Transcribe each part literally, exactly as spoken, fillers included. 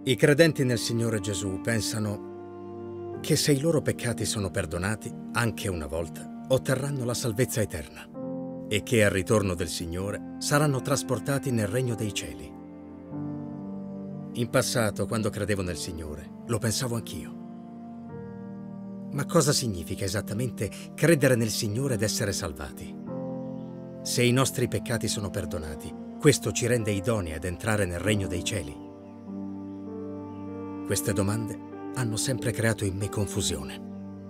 I credenti nel Signore Gesù pensano che se i loro peccati sono perdonati, anche una volta, otterranno la salvezza eterna e che al ritorno del Signore saranno trasportati nel regno dei cieli. In passato, quando credevo nel Signore, lo pensavo anch'io. Ma cosa significa esattamente credere nel Signore ed essere salvati? Se i nostri peccati sono perdonati, questo ci rende idonei ad entrare nel regno dei cieli? Queste domande hanno sempre creato in me confusione.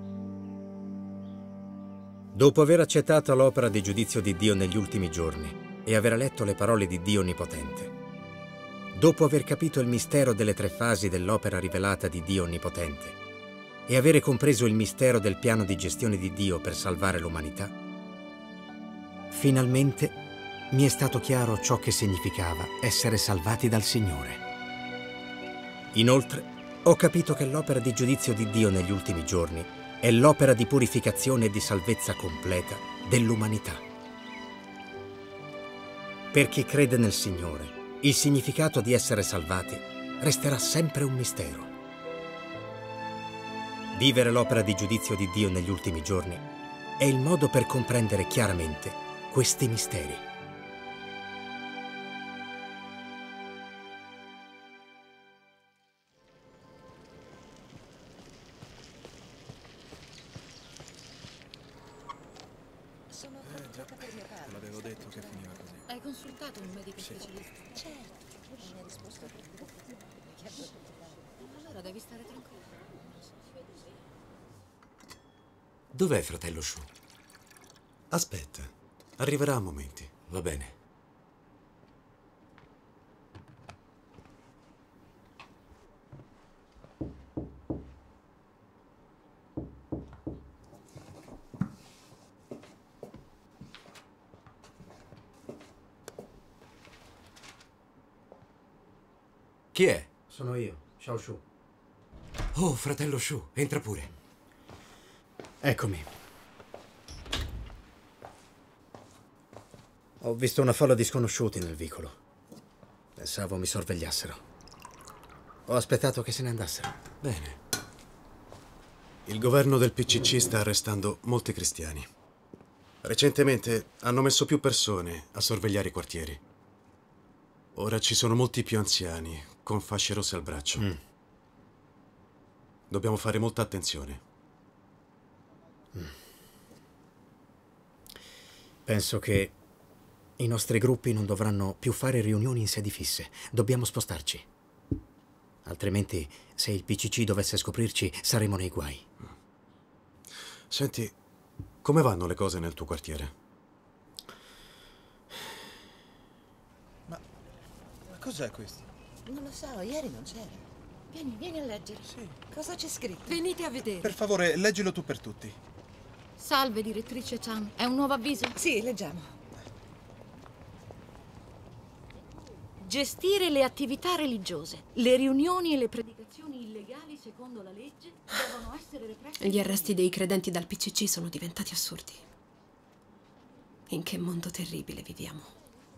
Dopo aver accettato l'opera di giudizio di Dio negli ultimi giorni e aver letto le parole di Dio Onnipotente, dopo aver capito il mistero delle tre fasi dell'opera rivelata di Dio Onnipotente e avere compreso il mistero del piano di gestione di Dio per salvare l'umanità, finalmente mi è stato chiaro ciò che significava essere salvati dal Signore. Inoltre, ho capito che l'opera di giudizio di Dio negli ultimi giorni è l'opera di purificazione e di salvezza completa dell'umanità. Per chi crede nel Signore, il significato di essere salvati resterà sempre un mistero. Vivere l'opera di giudizio di Dio negli ultimi giorni è il modo per comprendere chiaramente questi misteri. Sono eh, già, per mio padre. L'avevo detto che finiva così. Hai consultato un medico Sì. specialista? Certo, lui mi ha risposto che allora devi stare tranquillo. Dov'è fratello Shu? Aspetta, arriverà a momenti. Va bene. Chi è? Sono io, Xiao Shu. Oh, fratello Shu, entra pure. Eccomi. Ho visto una folla di sconosciuti nel vicolo. Pensavo mi sorvegliassero. Ho aspettato che se ne andassero. Bene. Il governo del P C C sta arrestando molti cristiani. Recentemente hanno messo più persone a sorvegliare i quartieri. Ora ci sono molti più anziani, con fasce rosse al braccio. Mm. Dobbiamo fare molta attenzione. Mm. Penso che i nostri gruppi non dovranno più fare riunioni in sedi fisse. Dobbiamo spostarci. Altrimenti, se il P C C dovesse scoprirci, saremo nei guai. Senti, come vanno le cose nel tuo quartiere? Ma, ma cos'è questo? Non lo so, ieri non c'era. Vieni, vieni a leggere. Sì. Cosa c'è scritto? Venite a vedere. Per favore, leggilo tu per tutti. Salve, direttrice Chan. È un nuovo avviso? Sì, leggiamo. Gestire le attività religiose. Le riunioni e le predicazioni illegali secondo la legge devono essere represse. Gli arresti dei credenti dal P C C sono diventati assurdi. In che mondo terribile viviamo.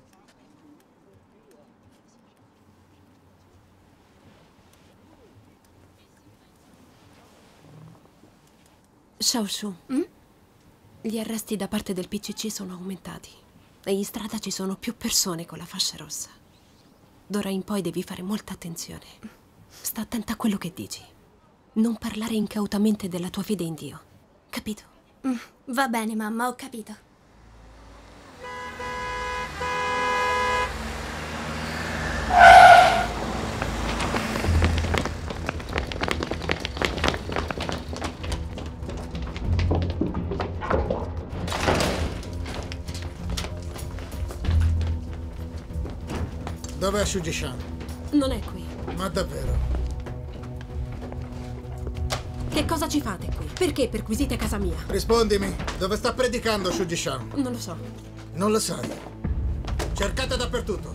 Xiao Shu, Mm? gli arresti da parte del P C C sono aumentati e in strada ci sono più persone con la fascia rossa. D'ora in poi devi fare molta attenzione. Sta attenta a quello che dici. Non parlare incautamente della tua fede in Dio. Capito? Mm, va bene, mamma, ho capito. Dov'è Shuji-chan? Non è qui. Ma davvero? Che cosa ci fate qui? Perché perquisite casa mia? Rispondimi, dove sta predicando Shuji-chan? Non lo so. Non lo sai. Cercate dappertutto.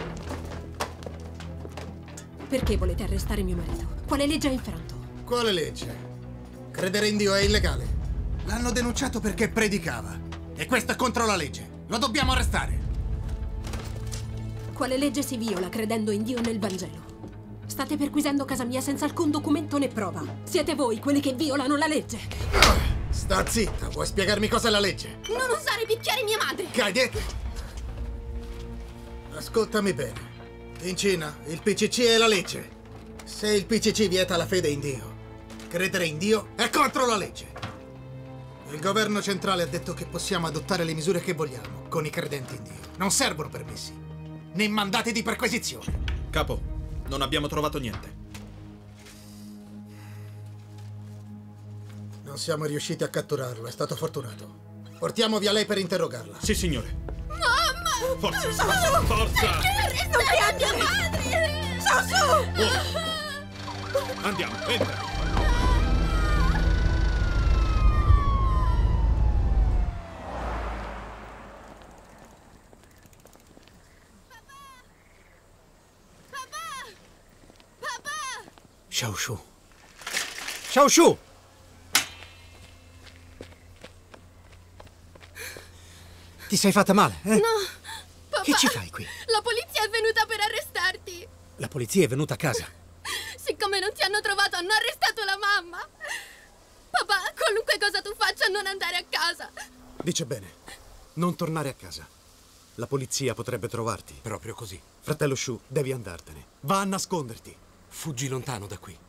Perché volete arrestare mio marito? Quale legge ha infranto? Quale legge? Credere in Dio è illegale. L'hanno denunciato perché predicava. E questo è contro la legge. Lo dobbiamo arrestare. Quale legge si viola credendo in Dio nel Vangelo? State perquisendo casa mia senza alcun documento né prova. Siete voi quelli che violano la legge. Sta zitta, vuoi spiegarmi cos'è la legge? Non osare picchiare mia madre! Cadete! Ascoltami bene. In Cina il P C C è la legge. Se il P C C vieta la fede in Dio, credere in Dio è contro la legge. Il governo centrale ha detto che possiamo adottare le misure che vogliamo con i credenti in Dio. Non servono permessi, né mandati di perquisizione. Capo, non abbiamo trovato niente. Non siamo riusciti a catturarlo, è stato fortunato. Portiamo via lei per interrogarla. Sì, signore. Mamma! Forza! Su! Forza! Perché non piangere mia madre? Su, su! Oh. Andiamo, entra! Xiaoshu. Xiaoshu! Ti sei fatta male, eh? No, papà. Che ci fai qui? La polizia è venuta per arrestarti. La polizia è venuta a casa. Siccome non ti hanno trovato, hanno arrestato la mamma. Papà, qualunque cosa tu faccia, non andare a casa. Dice bene. Non tornare a casa. La polizia potrebbe trovarti. Proprio così. Fratello Shu, devi andartene. Va a nasconderti. Fuggi lontano da qui.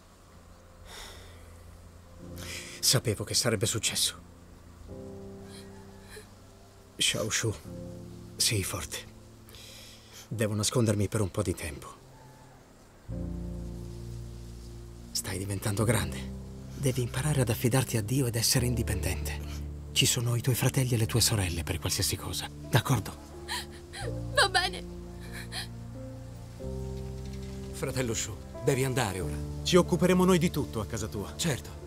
Sapevo che sarebbe successo. Xiaoshu, sii forte. Devo nascondermi per un po' di tempo. Stai diventando grande. Devi imparare ad affidarti a Dio ed essere indipendente. Ci sono i tuoi fratelli e le tue sorelle per qualsiasi cosa, d'accordo? Va bene. Fratello Shu, devi andare ora. Ci occuperemo noi di tutto a casa tua. Certo.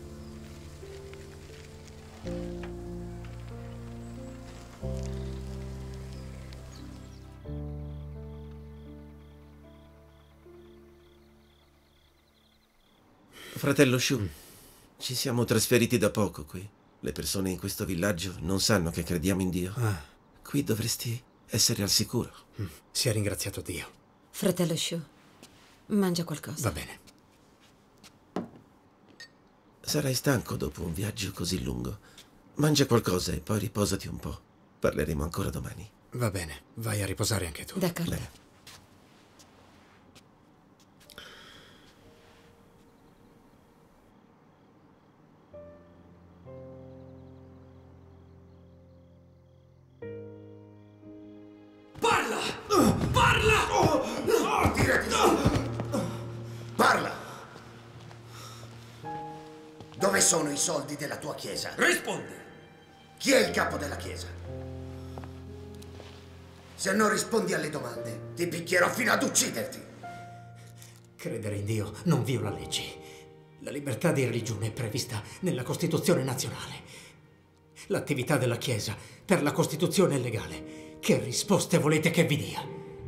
Fratello Shu, ci siamo trasferiti da poco qui. Le persone in questo villaggio non sanno che crediamo in Dio. Ah. Qui dovresti essere al sicuro. Mm. Sia ringraziato Dio. Fratello Shu, mangia qualcosa. Va bene. Sarai stanco dopo un viaggio così lungo. Mangia qualcosa e poi riposati un po'. Parleremo ancora domani. Va bene, vai a riposare anche tu. D'accordo. Bene. Parla! Parla! Oh, no, tirati su! Parla! Dove sono i soldi della tua chiesa? Rispondi! Chi è il capo della chiesa? Se non rispondi alle domande, ti picchierò fino ad ucciderti. Credere in Dio non viola leggi. La libertà di religione è prevista nella Costituzione nazionale. L'attività della Chiesa per la Costituzione è legale. Che risposte volete che vi dia?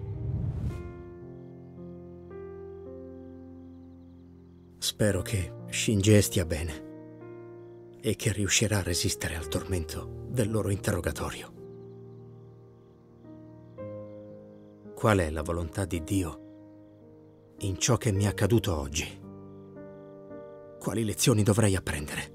Spero che Shinje stia bene e che riuscirà a resistere al tormento del loro interrogatorio. Qual è la volontà di Dio in ciò che mi è accaduto oggi? Quali lezioni dovrei apprendere?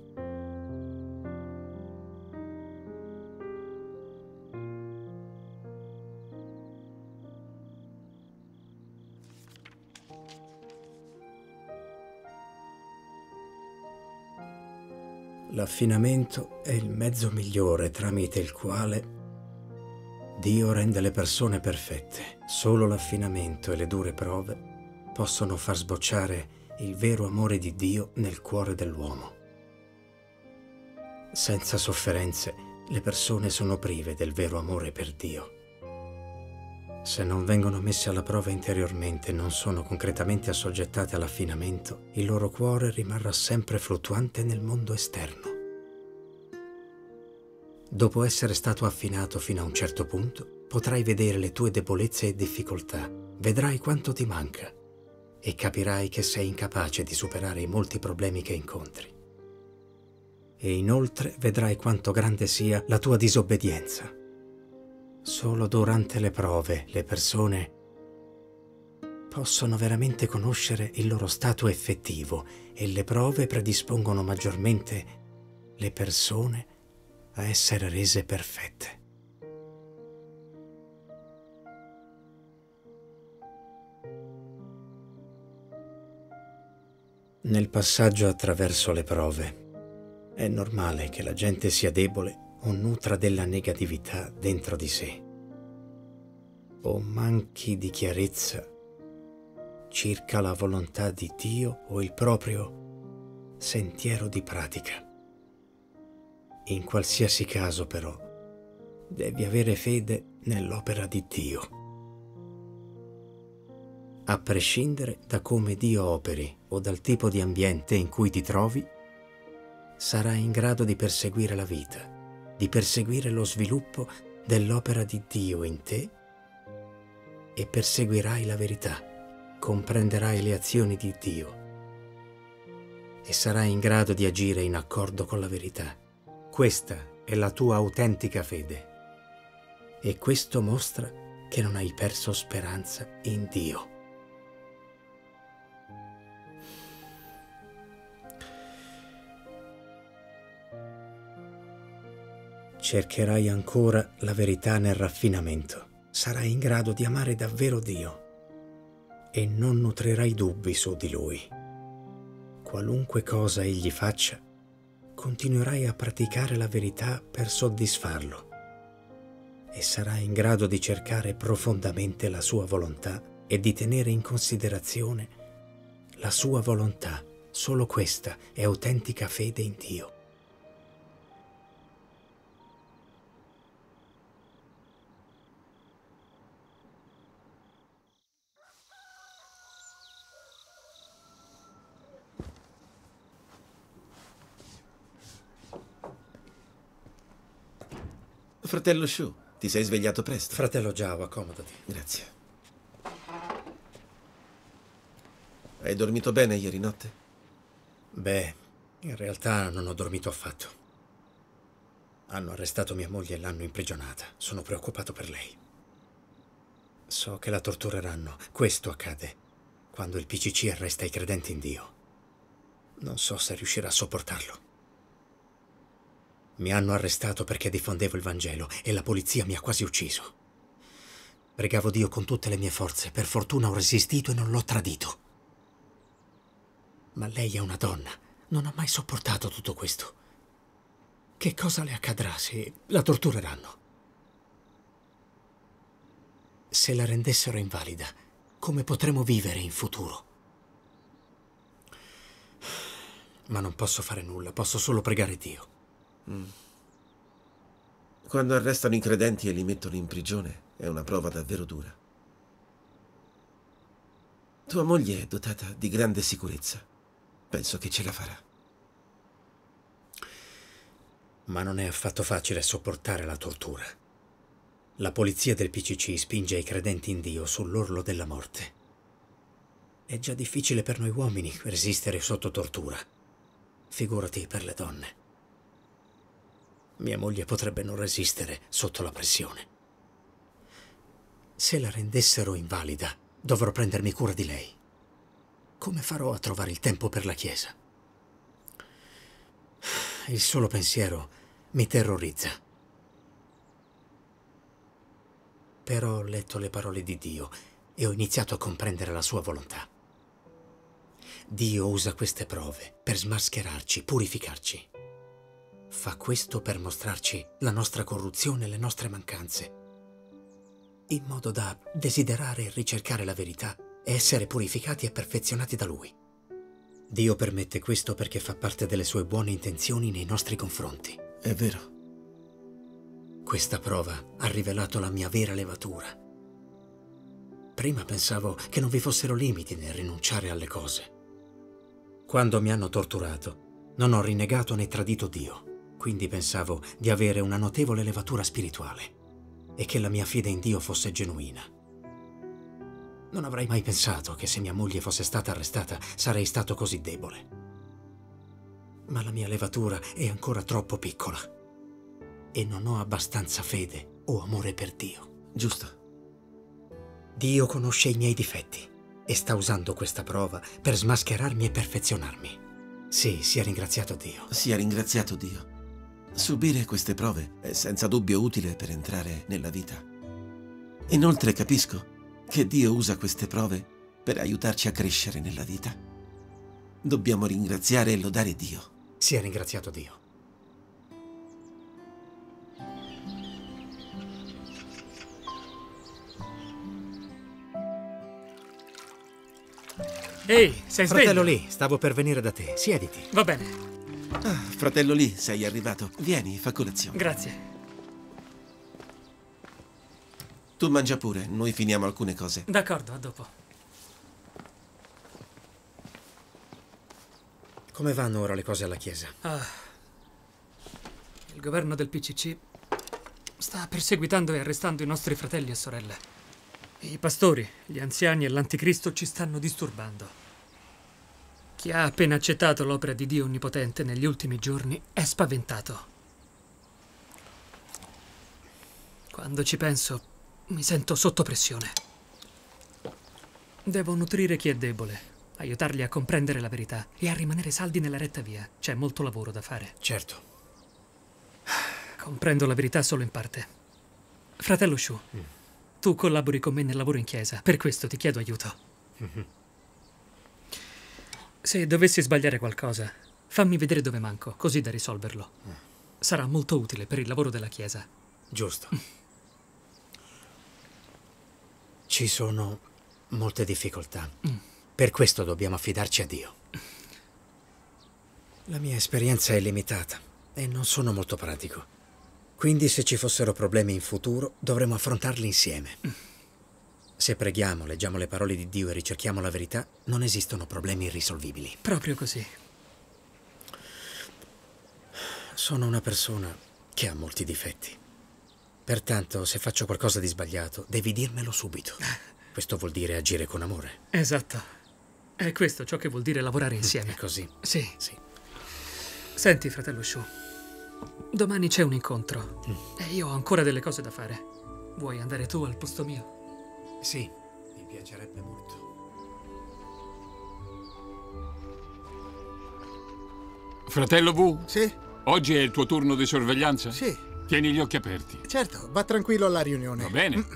L'affinamento è il mezzo migliore tramite il quale Dio rende le persone perfette. Solo l'affinamento e le dure prove possono far sbocciare il vero amore di Dio nel cuore dell'uomo. Senza sofferenze, le persone sono prive del vero amore per Dio. Se non vengono messe alla prova interiormente e non sono concretamente assoggettate all'affinamento, il loro cuore rimarrà sempre fluttuante nel mondo esterno. Dopo essere stato affinato fino a un certo punto, potrai vedere le tue debolezze e difficoltà, vedrai quanto ti manca e capirai che sei incapace di superare i molti problemi che incontri. E inoltre vedrai quanto grande sia la tua disobbedienza. Solo durante le prove le persone possono veramente conoscere il loro stato effettivo e le prove predispongono maggiormente le persone a essere rese perfette. Nel passaggio attraverso le prove è normale che la gente sia debole o nutra della negatività dentro di sé, o manchi di chiarezza circa la volontà di Dio o il proprio sentiero di pratica. In qualsiasi caso, però, devi avere fede nell'opera di Dio. A prescindere da come Dio operi o dal tipo di ambiente in cui ti trovi, sarai in grado di perseguire la vita, di perseguire lo sviluppo dell'opera di Dio in te e perseguirai la verità. Comprenderai le azioni di Dio e sarai in grado di agire in accordo con la verità. Questa è la tua autentica fede e questo mostra che non hai perso speranza in Dio. Cercherai ancora la verità nel raffinamento. Sarai in grado di amare davvero Dio e non nutrirai dubbi su di Lui. Qualunque cosa Egli faccia, continuerai a praticare la verità per soddisfarlo e sarai in grado di cercare profondamente la sua volontà e di tenere in considerazione la sua volontà. Solo questa è autentica fede in Dio. Fratello Shu, ti sei svegliato presto? Fratello Zhao, accomodati. Grazie. Hai dormito bene ieri notte? Beh, in realtà non ho dormito affatto. Hanno arrestato mia moglie e l'hanno imprigionata. Sono preoccupato per lei. So che la tortureranno. Questo accade quando il P C C arresta i credenti in Dio. Non so se riuscirà a sopportarlo. Mi hanno arrestato perché diffondevo il Vangelo e la polizia mi ha quasi ucciso. Pregavo Dio con tutte le mie forze. Per fortuna ho resistito e non l'ho tradito. Ma lei è una donna. Non ha mai sopportato tutto questo. Che cosa le accadrà se la tortureranno? Se la rendessero invalida, come potremo vivere in futuro? Ma non posso fare nulla, posso solo pregare Dio. Mm. Quando arrestano i credenti e li mettono in prigione è una prova davvero dura. Tua moglie è dotata di grande sicurezza. Penso che ce la farà. Ma non è affatto facile sopportare la tortura. La polizia del P C C spinge i credenti in Dio sull'orlo della morte. È già difficile per noi uomini resistere sotto tortura. Figurati per le donne. Mia moglie potrebbe non resistere sotto la pressione. Se la rendessero invalida, dovrò prendermi cura di lei. Come farò a trovare il tempo per la Chiesa? Il solo pensiero mi terrorizza. Però ho letto le parole di Dio e ho iniziato a comprendere la sua volontà. Dio usa queste prove per smascherarci, purificarci. Fa questo per mostrarci la nostra corruzione e le nostre mancanze, in modo da desiderare e ricercare la verità e essere purificati e perfezionati da Lui. Dio permette questo perché fa parte delle sue buone intenzioni nei nostri confronti. È vero. Questa prova ha rivelato la mia vera levatura. Prima pensavo che non vi fossero limiti nel rinunciare alle cose. Quando mi hanno torturato, non ho rinnegato né tradito Dio. Quindi pensavo di avere una notevole levatura spirituale e che la mia fede in Dio fosse genuina. Non avrei mai pensato che se mia moglie fosse stata arrestata sarei stato così debole. Ma la mia levatura è ancora troppo piccola e non ho abbastanza fede o amore per Dio. Giusto. Dio conosce i miei difetti e sta usando questa prova per smascherarmi e perfezionarmi. Sì, sia ringraziato Dio. Sia ringraziato Dio. Subire queste prove è senza dubbio utile per entrare nella vita. Inoltre capisco che Dio usa queste prove per aiutarci a crescere nella vita. Dobbiamo ringraziare e lodare Dio. Sia ringraziato Dio. Ehi, sei sveglio? Fratello Lee, stavo per venire da te. Siediti. Va bene. Ah, fratello Lee, sei arrivato. Vieni, fa colazione. Grazie. Tu mangia pure, noi finiamo alcune cose. D'accordo, a dopo. Come vanno ora le cose alla chiesa? Ah, il governo del P C C sta perseguitando e arrestando i nostri fratelli e sorelle. I pastori, gli anziani e l'anticristo ci stanno disturbando. Chi ha appena accettato l'opera di Dio Onnipotente negli ultimi giorni è spaventato. Quando ci penso, mi sento sotto pressione. Devo nutrire chi è debole, aiutarli a comprendere la verità e a rimanere saldi nella retta via. C'è molto lavoro da fare. Certo. Comprendo la verità solo in parte. Fratello Shu, mm. tu collabori con me nel lavoro in chiesa, per questo ti chiedo aiuto. Mm-hmm. Se dovessi sbagliare qualcosa, fammi vedere dove manco, così da risolverlo. Mm. Sarà molto utile per il lavoro della chiesa. Giusto. Ci sono molte difficoltà. Mm. Per questo dobbiamo affidarci a Dio. La mia esperienza è limitata e non sono molto pratico. Quindi se ci fossero problemi in futuro, dovremo affrontarli insieme. Mm. Se preghiamo, leggiamo le parole di Dio e ricerchiamo la verità, non esistono problemi irrisolvibili. Proprio così. Sono una persona che ha molti difetti. Pertanto, se faccio qualcosa di sbagliato, devi dirmelo subito. Questo vuol dire agire con amore. Esatto. È questo ciò che vuol dire lavorare insieme. È così? Sì. Sì. Senti, fratello Shu, domani c'è un incontro mm. e io ho ancora delle cose da fare. Vuoi andare tu al posto mio? Sì, mi piacerebbe molto. Fratello V? Sì? Oggi è il tuo turno di sorveglianza? Sì. Tieni gli occhi aperti. Certo, va tranquillo alla riunione. Va bene. Mm.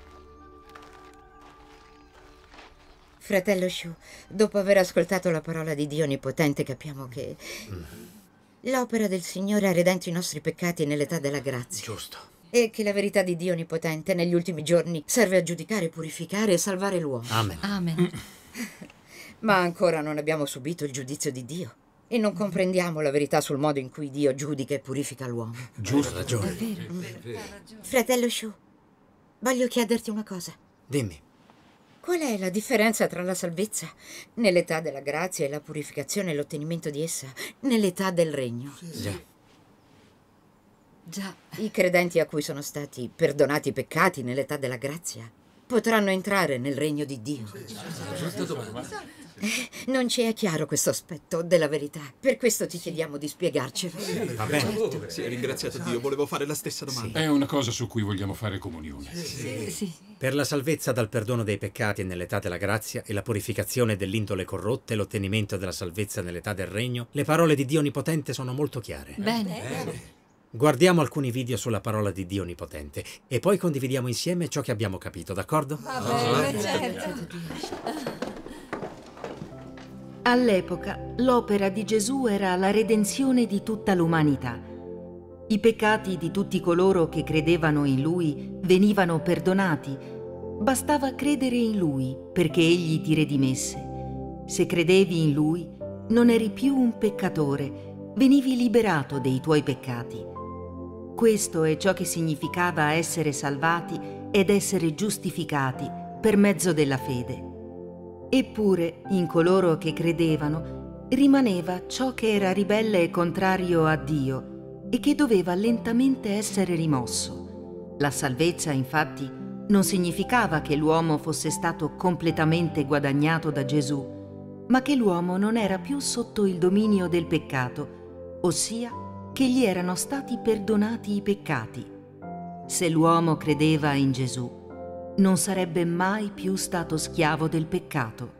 Fratello Shu, dopo aver ascoltato la parola di Dio Onnipotente, capiamo che mm. l'opera del Signore ha redento i nostri peccati nell'età della grazia. Giusto. E che la verità di Dio Onnipotente negli ultimi giorni serve a giudicare, purificare e salvare l'uomo. Amen. Amen. Ma ancora non abbiamo subito il giudizio di Dio e non comprendiamo la verità sul modo in cui Dio giudica e purifica l'uomo. Giusto, ragione. È vero. Mm. Fratello Shu, voglio chiederti una cosa. Dimmi. Qual è la differenza tra la salvezza nell'età della grazia e la purificazione e l'ottenimento di essa nell'età del regno? Già. Già. I credenti a cui sono stati perdonati i peccati nell'età della grazia potranno entrare nel regno di Dio. Eh, non ci è chiaro questo aspetto della verità. Per questo ti chiediamo di spiegarcelo. Va bene. Sì, ringraziato Dio, volevo fare la stessa domanda. È una cosa su cui vogliamo fare comunione. Sì. Sì. Per la salvezza dal perdono dei peccati nell'età della grazia e la purificazione dell'indole corrotta e l'ottenimento della salvezza nell'età del regno, le parole di Dio Onnipotente sono molto chiare. Bene. Bene. Guardiamo alcuni video sulla parola di Dio Onnipotente e poi condividiamo insieme ciò che abbiamo capito, d'accordo? Va bene, certo. All'epoca, l'opera di Gesù era la redenzione di tutta l'umanità. I peccati di tutti coloro che credevano in Lui venivano perdonati. Bastava credere in Lui perché Egli ti redimesse. Se credevi in Lui, non eri più un peccatore, venivi liberato dei tuoi peccati. Questo è ciò che significava essere salvati ed essere giustificati per mezzo della fede. Eppure, in coloro che credevano, rimaneva ciò che era ribelle e contrario a Dio e che doveva lentamente essere rimosso. La salvezza, infatti, non significava che l'uomo fosse stato completamente guadagnato da Gesù, ma che l'uomo non era più sotto il dominio del peccato, ossia che gli erano stati perdonati i peccati. Se l'uomo credeva in Gesù, non sarebbe mai più stato schiavo del peccato.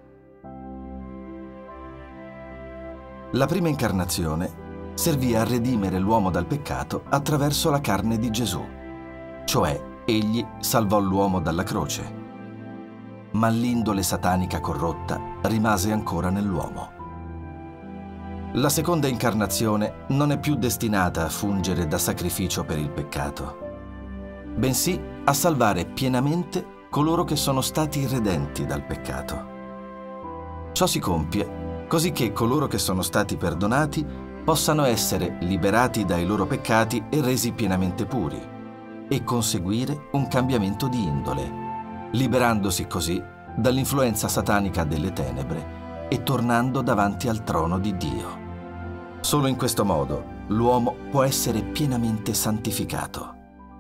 La prima incarnazione servì a redimere l'uomo dal peccato attraverso la carne di Gesù, cioè egli salvò l'uomo dalla croce. Ma l'indole satanica corrotta rimase ancora nell'uomo. La seconda incarnazione non è più destinata a fungere da sacrificio per il peccato, bensì a salvare pienamente coloro che sono stati redenti dal peccato. Ciò si compie così che coloro che sono stati perdonati possano essere liberati dai loro peccati e resi pienamente puri, e conseguire un cambiamento di indole, liberandosi così dall'influenza satanica delle tenebre e tornando davanti al trono di Dio. Solo in questo modo l'uomo può essere pienamente santificato.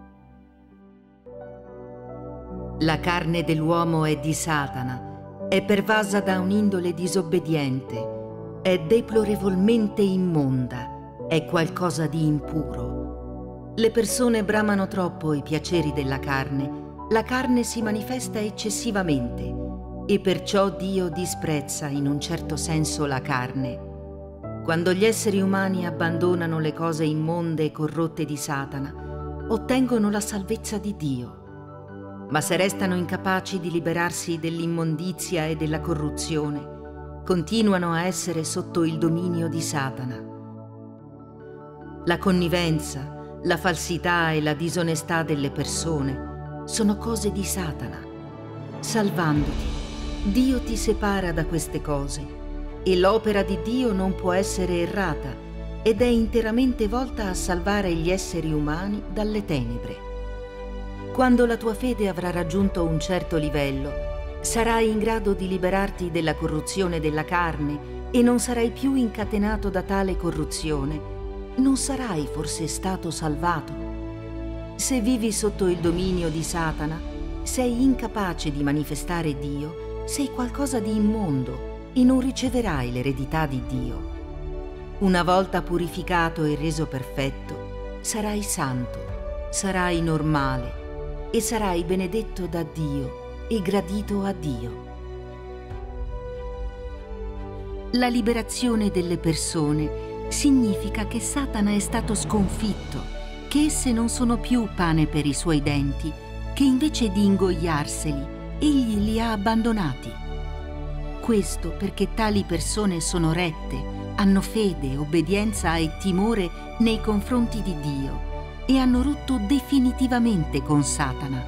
La carne dell'uomo è di Satana, è pervasa da un'indole disobbediente, è deplorevolmente immonda, è qualcosa di impuro. Le persone bramano troppo i piaceri della carne, la carne si manifesta eccessivamente e perciò Dio disprezza in un certo senso la carne. Quando gli esseri umani abbandonano le cose immonde e corrotte di Satana, ottengono la salvezza di Dio. Ma se restano incapaci di liberarsi dell'immondizia e della corruzione, continuano a essere sotto il dominio di Satana. La connivenza, la falsità e la disonestà delle persone sono cose di Satana. Salvandoti, Dio ti separa da queste cose e l'opera di Dio non può essere errata ed è interamente volta a salvare gli esseri umani dalle tenebre. Quando la tua fede avrà raggiunto un certo livello, sarai in grado di liberarti della corruzione della carne e non sarai più incatenato da tale corruzione. Non sarai forse stato salvato? Se vivi sotto il dominio di Satana, sei incapace di manifestare Dio, sei qualcosa di immondo e non riceverai l'eredità di Dio. Una volta purificato e reso perfetto, sarai santo, sarai normale e sarai benedetto da Dio e gradito a Dio. La liberazione delle persone significa che Satana è stato sconfitto, che esse non sono più pane per i suoi denti, che invece di ingoiarseli, egli li ha abbandonati. Questo perché tali persone sono rette, hanno fede, obbedienza e timore nei confronti di Dio e hanno rotto definitivamente con Satana.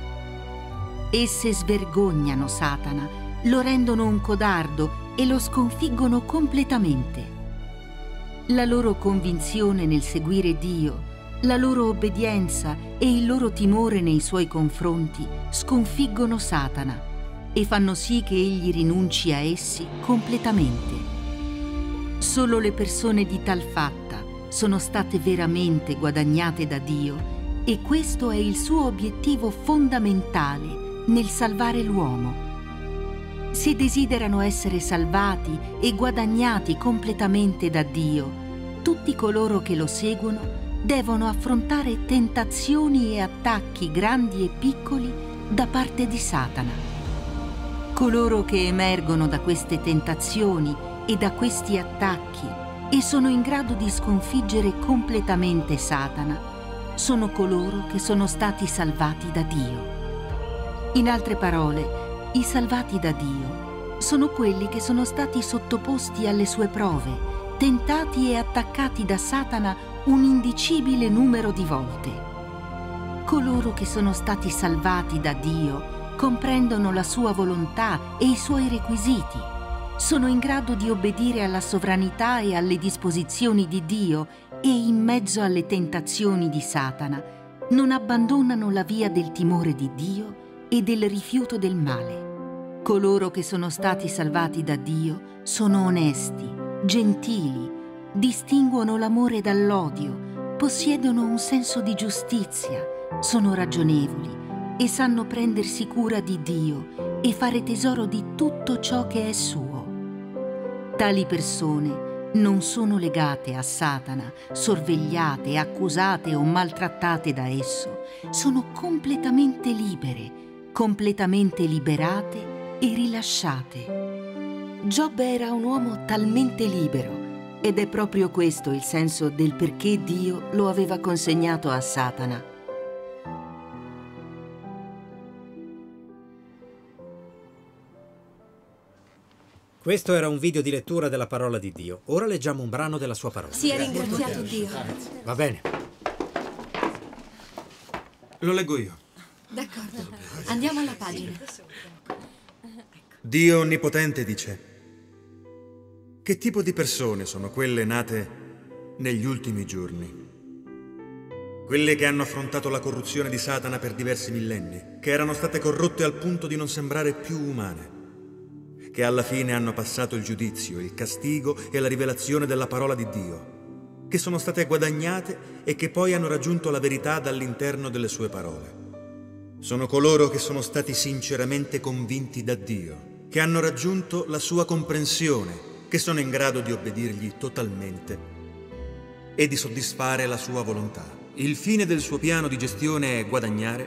Esse svergognano Satana, lo rendono un codardo e lo sconfiggono completamente. La loro convinzione nel seguire Dio, la loro obbedienza e il loro timore nei suoi confronti sconfiggono Satana e fanno sì che egli rinunci a essi completamente. Solo le persone di tal fatta sono state veramente guadagnate da Dio e questo è il suo obiettivo fondamentale nel salvare l'uomo. Se desiderano essere salvati e guadagnati completamente da Dio, tutti coloro che lo seguono devono affrontare tentazioni e attacchi grandi e piccoli da parte di Satana. Coloro che emergono da queste tentazioni e da questi attacchi e sono in grado di sconfiggere completamente Satana sono coloro che sono stati salvati da Dio. In altre parole, i salvati da Dio sono quelli che sono stati sottoposti alle sue prove, tentati e attaccati da Satana un indicibile numero di volte. Coloro che sono stati salvati da Dio comprendono la sua volontà e i suoi requisiti. Sono in grado di obbedire alla sovranità e alle disposizioni di Dio e in mezzo alle tentazioni di Satana non abbandonano la via del timore di Dio e del rifiuto del male. Coloro che sono stati salvati da Dio sono onesti, gentili, distinguono l'amore dall'odio, possiedono un senso di giustizia, sono ragionevoli e sanno prendersi cura di Dio e fare tesoro di tutto ciò che è suo. Tali persone non sono legate a Satana, sorvegliate, accusate o maltrattate da esso. Sono completamente libere, completamente liberate e rilasciate. Giobbe era un uomo talmente libero ed è proprio questo il senso del perché Dio lo aveva consegnato a Satana. Questo era un video di lettura della parola di Dio. Ora leggiamo un brano della sua parola. Sia ringraziato Dio. Va bene. Lo leggo io. D'accordo. Andiamo alla pagina. Dio Onnipotente dice: che tipo di persone sono quelle nate negli ultimi giorni? Quelle che hanno affrontato la corruzione di Satana per diversi millenni, che erano state corrotte al punto di non sembrare più umane, che alla fine hanno passato il giudizio, il castigo e la rivelazione della parola di Dio, che sono state guadagnate e che poi hanno raggiunto la verità dall'interno delle sue parole. Sono coloro che sono stati sinceramente convinti da Dio, che hanno raggiunto la sua comprensione, che sono in grado di obbedirgli totalmente e di soddisfare la sua volontà. Il fine del suo piano di gestione è guadagnare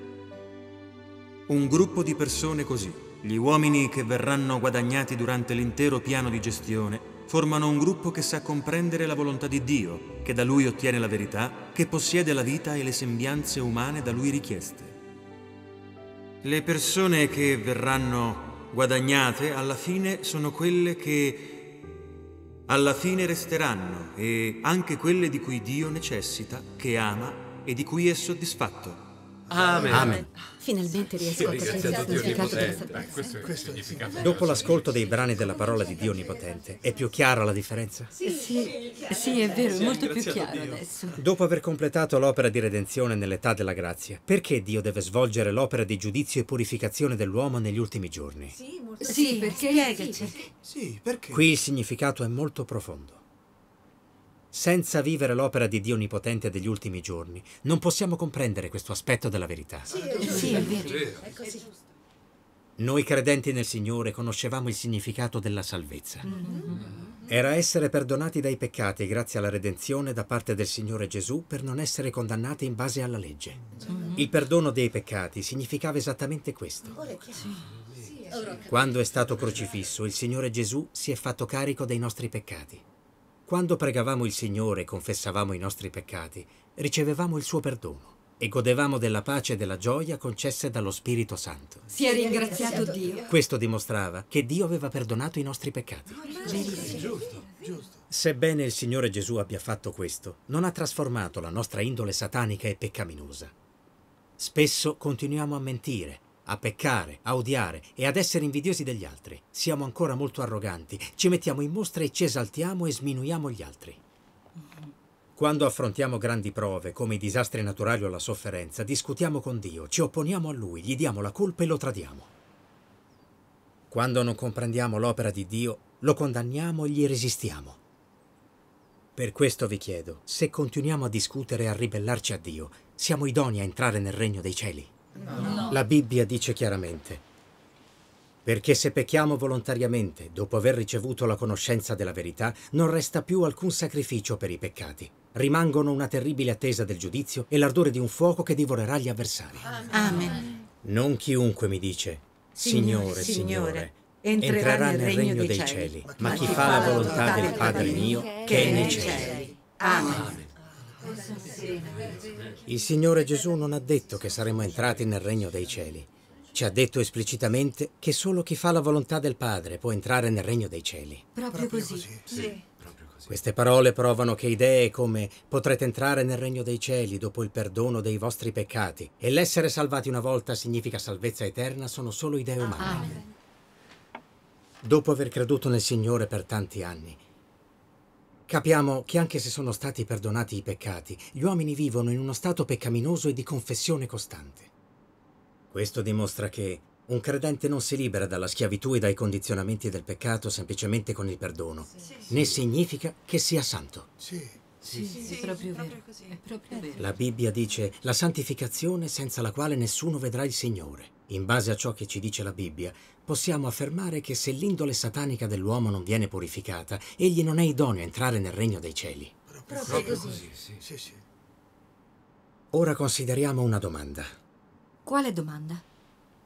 un gruppo di persone così. Gli uomini che verranno guadagnati durante l'intero piano di gestione formano un gruppo che sa comprendere la volontà di Dio, che da Lui ottiene la verità, che possiede la vita e le sembianze umane da Lui richieste. Le persone che verranno guadagnate alla fine sono quelle che alla fine resteranno e anche quelle di cui Dio necessita, che ama e di cui è soddisfatto. Amen. Amen. Finalmente riesco a capire il significato della salvezza. Questo è il significato. Dopo l'ascolto dei brani della parola di Dio Onnipotente, è più chiara la differenza? Sì, sì, è vero, è molto più chiaro adesso. Dopo aver completato l'opera di redenzione nell'età della grazia, perché Dio deve svolgere l'opera di giudizio e purificazione dell'uomo negli ultimi giorni? Sì, perché? Spiegaci. Sì, perché? Qui il significato è molto profondo. Senza vivere l'opera di Dio Onnipotente degli ultimi giorni, non possiamo comprendere questo aspetto della verità. Sì, è vero. Noi credenti nel Signore conoscevamo il significato della salvezza. Era essere perdonati dai peccati grazie alla redenzione da parte del Signore Gesù per non essere condannati in base alla legge. Il perdono dei peccati significava esattamente questo. Quando è stato crocifisso, il Signore Gesù si è fatto carico dei nostri peccati. Quando pregavamo il Signore e confessavamo i nostri peccati, ricevevamo il suo perdono e godevamo della pace e della gioia concesse dallo Spirito Santo. Sia ringraziato Dio. Questo dimostrava che Dio aveva perdonato i nostri peccati. Giusto, giusto. Sebbene il Signore Gesù abbia fatto questo, non ha trasformato la nostra indole satanica e peccaminosa. Spesso continuiamo a mentire, a peccare, a odiare e ad essere invidiosi degli altri. Siamo ancora molto arroganti, ci mettiamo in mostra e ci esaltiamo e sminuiamo gli altri. Quando affrontiamo grandi prove, come i disastri naturali o la sofferenza, discutiamo con Dio, ci opponiamo a Lui, gli diamo la colpa e lo tradiamo. Quando non comprendiamo l'opera di Dio, lo condanniamo e gli resistiamo. Per questo vi chiedo, se continuiamo a discutere e a ribellarci a Dio, siamo idonei a entrare nel regno dei cieli? No. La Bibbia dice chiaramente: perché se pecchiamo volontariamente, dopo aver ricevuto la conoscenza della verità, non resta più alcun sacrificio per i peccati. Rimangono una terribile attesa del giudizio e l'ardore di un fuoco che divorerà gli avversari. Amen. Non chiunque mi dice: Signore, Signore, Signore entrerà, entrerà nel, nel regno dei, dei cieli, cieli, ma chi fa la volontà del Padre mio che è nei cieli. Amen. Il Signore Gesù non ha detto che saremmo entrati nel regno dei cieli. Ci ha detto esplicitamente che solo chi fa la volontà del Padre può entrare nel regno dei cieli. Proprio così. Sì. Queste parole provano che idee come potrete entrare nel regno dei cieli dopo il perdono dei vostri peccati e l'essere salvati una volta significa salvezza eterna sono solo idee umane. Amen. Dopo aver creduto nel Signore per tanti anni, capiamo che anche se sono stati perdonati i peccati, gli uomini vivono in uno stato peccaminoso e di confessione costante. Questo dimostra che un credente non si libera dalla schiavitù e dai condizionamenti del peccato semplicemente con il perdono, sì, sì. né significa che sia santo. Sì, sì, sì, sì, è proprio vero. È proprio vero. La Bibbia dice la santificazione senza la quale nessuno vedrà il Signore. In base a ciò che ci dice la Bibbia, possiamo affermare che se l'indole satanica dell'uomo non viene purificata, egli non è idoneo a entrare nel regno dei cieli. Proprio, proprio così. Sì, sì, sì. Ora consideriamo una domanda. Quale domanda?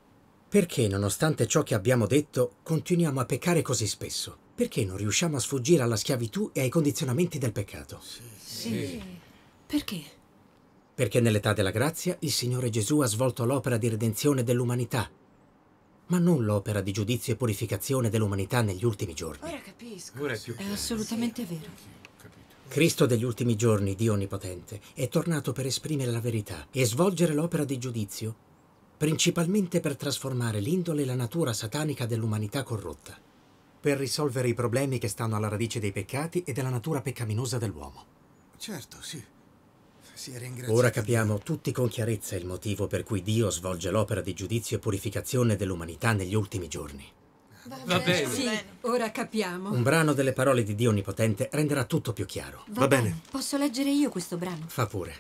Perché, nonostante ciò che abbiamo detto, continuiamo a peccare così spesso? Perché non riusciamo a sfuggire alla schiavitù e ai condizionamenti del peccato? Sì. Perché? Perché nell'età della grazia il Signore Gesù ha svolto l'opera di redenzione dell'umanità, ma non l'opera di giudizio e purificazione dell'umanità negli ultimi giorni. Ora capisco. Ora è più È assolutamente vero. Cristo degli ultimi giorni, Dio Onnipotente, è tornato per esprimere la verità e svolgere l'opera di giudizio, principalmente per trasformare l'indole e la natura satanica dell'umanità corrotta, per risolvere i problemi che stanno alla radice dei peccati e della natura peccaminosa dell'uomo. Certo, sì. Sia ringraziato. Ora capiamo tutti con chiarezza il motivo per cui Dio svolge l'opera di giudizio e purificazione dell'umanità negli ultimi giorni. Va bene. Sì, ora capiamo. Un brano delle parole di Dio Onnipotente renderà tutto più chiaro. Va, Va bene. bene. Posso leggere io questo brano? Fa pure.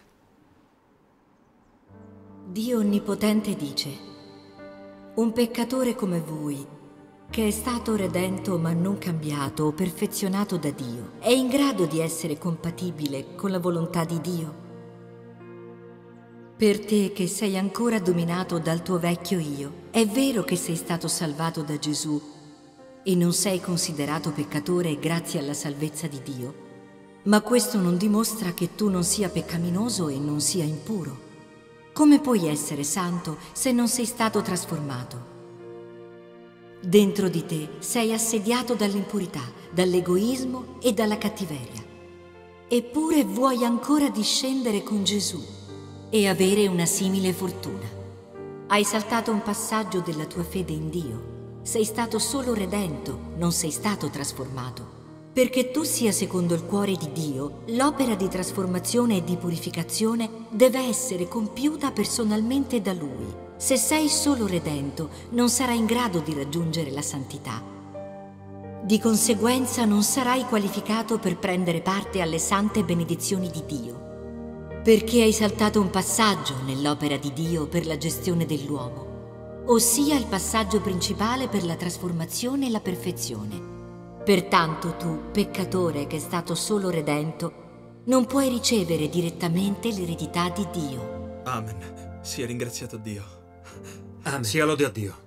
Dio Onnipotente dice: un peccatore come voi, che è stato redento ma non cambiato o perfezionato da Dio, è in grado di essere compatibile con la volontà di Dio? Per te che sei ancora dominato dal tuo vecchio io, è vero che sei stato salvato da Gesù e non sei considerato peccatore grazie alla salvezza di Dio, ma questo non dimostra che tu non sia peccaminoso e non sia impuro. Come puoi essere santo se non sei stato trasformato? Dentro di te sei assediato dall'impurità, dall'egoismo e dalla cattiveria. Eppure vuoi ancora discendere con Gesù e avere una simile fortuna. Hai saltato un passaggio della tua fede in Dio. Sei stato solo redento, non sei stato trasformato. Perché tu sia secondo il cuore di Dio, l'opera di trasformazione e di purificazione deve essere compiuta personalmente da Lui. Se sei solo redento, non sarai in grado di raggiungere la santità. Di conseguenza non sarai qualificato per prendere parte alle sante benedizioni di Dio, perché hai saltato un passaggio nell'opera di Dio per la gestione dell'uomo, ossia il passaggio principale per la trasformazione e la perfezione. Pertanto tu, peccatore che è stato solo redento, non puoi ricevere direttamente l'eredità di Dio. Amen. Sia ringraziato Dio. Amen. Sia lode a Dio.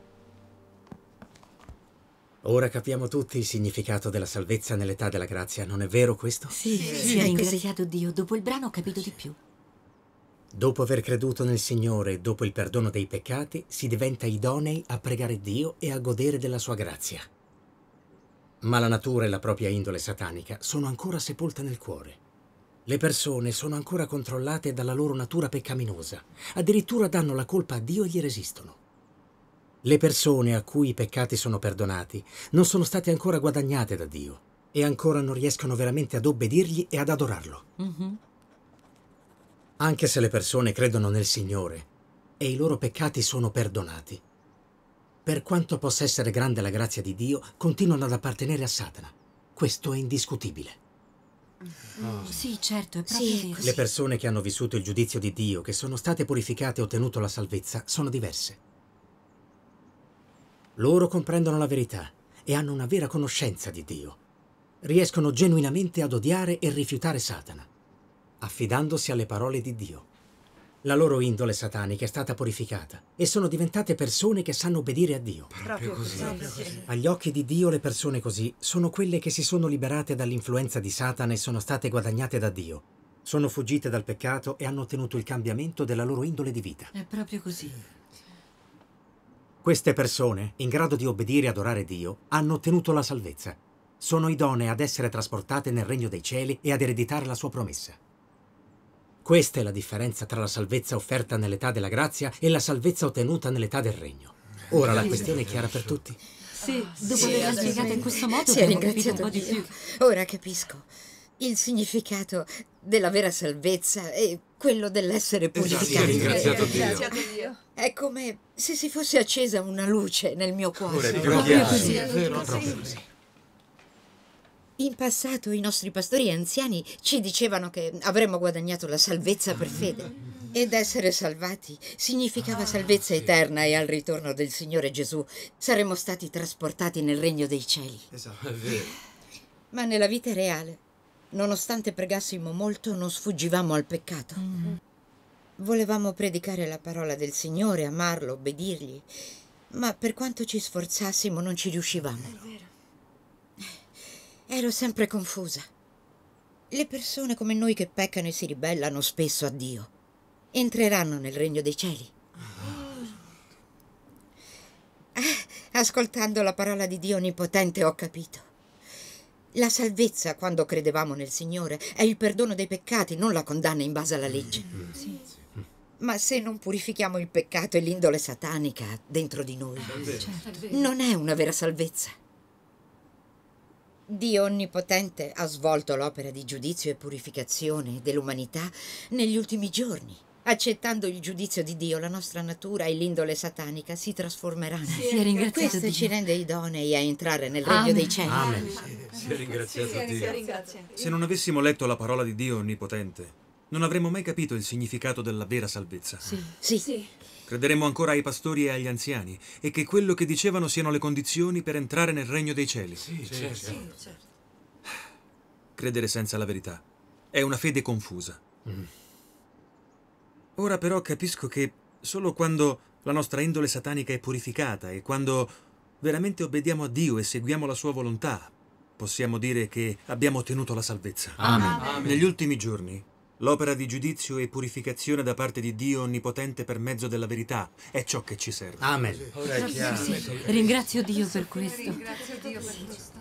Ora capiamo tutti il significato della salvezza nell'età della grazia, non è vero questo? Sì, sì, sia ringraziato Dio. Dopo il brano ho capito di più. Dopo aver creduto nel Signore e dopo il perdono dei peccati, si diventa idonei a pregare Dio e a godere della sua grazia. Ma la natura e la propria indole satanica sono ancora sepolte nel cuore. Le persone sono ancora controllate dalla loro natura peccaminosa. Addirittura danno la colpa a Dio e gli resistono. Le persone a cui i peccati sono perdonati non sono state ancora guadagnate da Dio e ancora non riescono veramente ad obbedirgli e ad adorarlo. Mm-hmm. Anche se le persone credono nel Signore e i loro peccati sono perdonati, per quanto possa essere grande la grazia di Dio, continuano ad appartenere a Satana. Questo è indiscutibile. Oh. Sì, certo, è proprio Sì, vero. Le persone che hanno vissuto il giudizio di Dio, che sono state purificate e ottenuto la salvezza, sono diverse. Loro comprendono la verità e hanno una vera conoscenza di Dio. Riescono genuinamente ad odiare e rifiutare Satana, affidandosi alle parole di Dio. La loro indole satanica è stata purificata e sono diventate persone che sanno obbedire a Dio. Proprio così. Proprio così. Agli occhi di Dio le persone così sono quelle che si sono liberate dall'influenza di Satana e sono state guadagnate da Dio. Sono fuggite dal peccato e hanno ottenuto il cambiamento della loro indole di vita. È proprio così. Queste persone, in grado di obbedire e adorare Dio, hanno ottenuto la salvezza. Sono idonee ad essere trasportate nel regno dei cieli e ad ereditare la sua promessa. Questa è la differenza tra la salvezza offerta nell'età della grazia e la salvezza ottenuta nell'età del regno. Ora la questione è chiara per tutti? Sì, dopo Sì, averla adesso spiegata sì. in questo modo Si è abbiamo capito un ringraziato po' di Dio. più. Ora capisco il significato della vera salvezza e quello dell'essere purificati. Si è ringraziato Dio. Dio. È come se si fosse accesa una luce nel mio cuore. Ora è più Proprio chiaro. così. È vero, proprio così. In passato i nostri pastori anziani ci dicevano che avremmo guadagnato la salvezza per fede. Ed essere salvati significava salvezza eterna e al ritorno del Signore Gesù saremmo stati trasportati nel regno dei cieli. Esatto, è vero. Ma nella vita reale, nonostante pregassimo molto, non sfuggivamo al peccato. Mm-hmm. Volevamo predicare la parola del Signore, amarlo, obbedirgli, Ma per quanto ci sforzassimo non ci riuscivamo. Ero sempre confusa. Le persone come noi che peccano e si ribellano spesso a Dio entreranno nel regno dei cieli. Ah, ascoltando la parola di Dio Onnipotente ho capito. La salvezza, quando credevamo nel Signore, è il perdono dei peccati, non la condanna in base alla legge. Sì. Ma se non purifichiamo il peccato e l'indole satanica dentro di noi, certo, non è una vera salvezza. Dio Onnipotente ha svolto l'opera di giudizio e purificazione dell'umanità negli ultimi giorni. Accettando il giudizio di Dio, la nostra natura e l'indole satanica si trasformeranno. Sia ringraziato Questo Dio. ci rende idonei a entrare nel regno Amen. dei cieli. Amen. Sia ringraziato Dio. Se non avessimo letto la parola di Dio Onnipotente, non avremmo mai capito il significato della vera salvezza. Sì. Sì. Sì. Crederemmo ancora ai pastori e agli anziani e che quello che dicevano siano le condizioni per entrare nel regno dei cieli. Sì, certo. Sì, certo. Credere senza la verità è una fede confusa. Mm. Ora però capisco che solo quando la nostra indole satanica è purificata e quando veramente obbediamo a Dio e seguiamo la sua volontà, possiamo dire che abbiamo ottenuto la salvezza. Amen. Amen. Negli ultimi giorni, l'opera di giudizio e purificazione da parte di Dio Onnipotente per mezzo della verità è ciò che ci serve. Amen. Ora è chiaro. Sì, sì. Ringrazio Dio per questo. Ringrazio Dio per questo.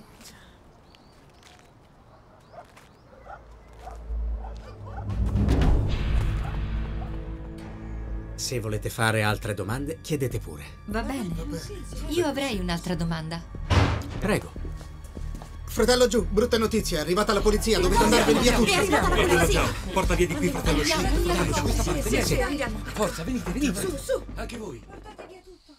Se volete fare altre domande, chiedete pure. Va bene. Io avrei un'altra domanda. Prego. Fratello giù, brutta notizia, è arrivata la polizia, dovete andarvene via tutti. È arrivata la polizia. Porta via di qui, fratello. Sì, sì, andiamo. Forza, venite, venite. Su, su. Anche voi. Portate via tutto.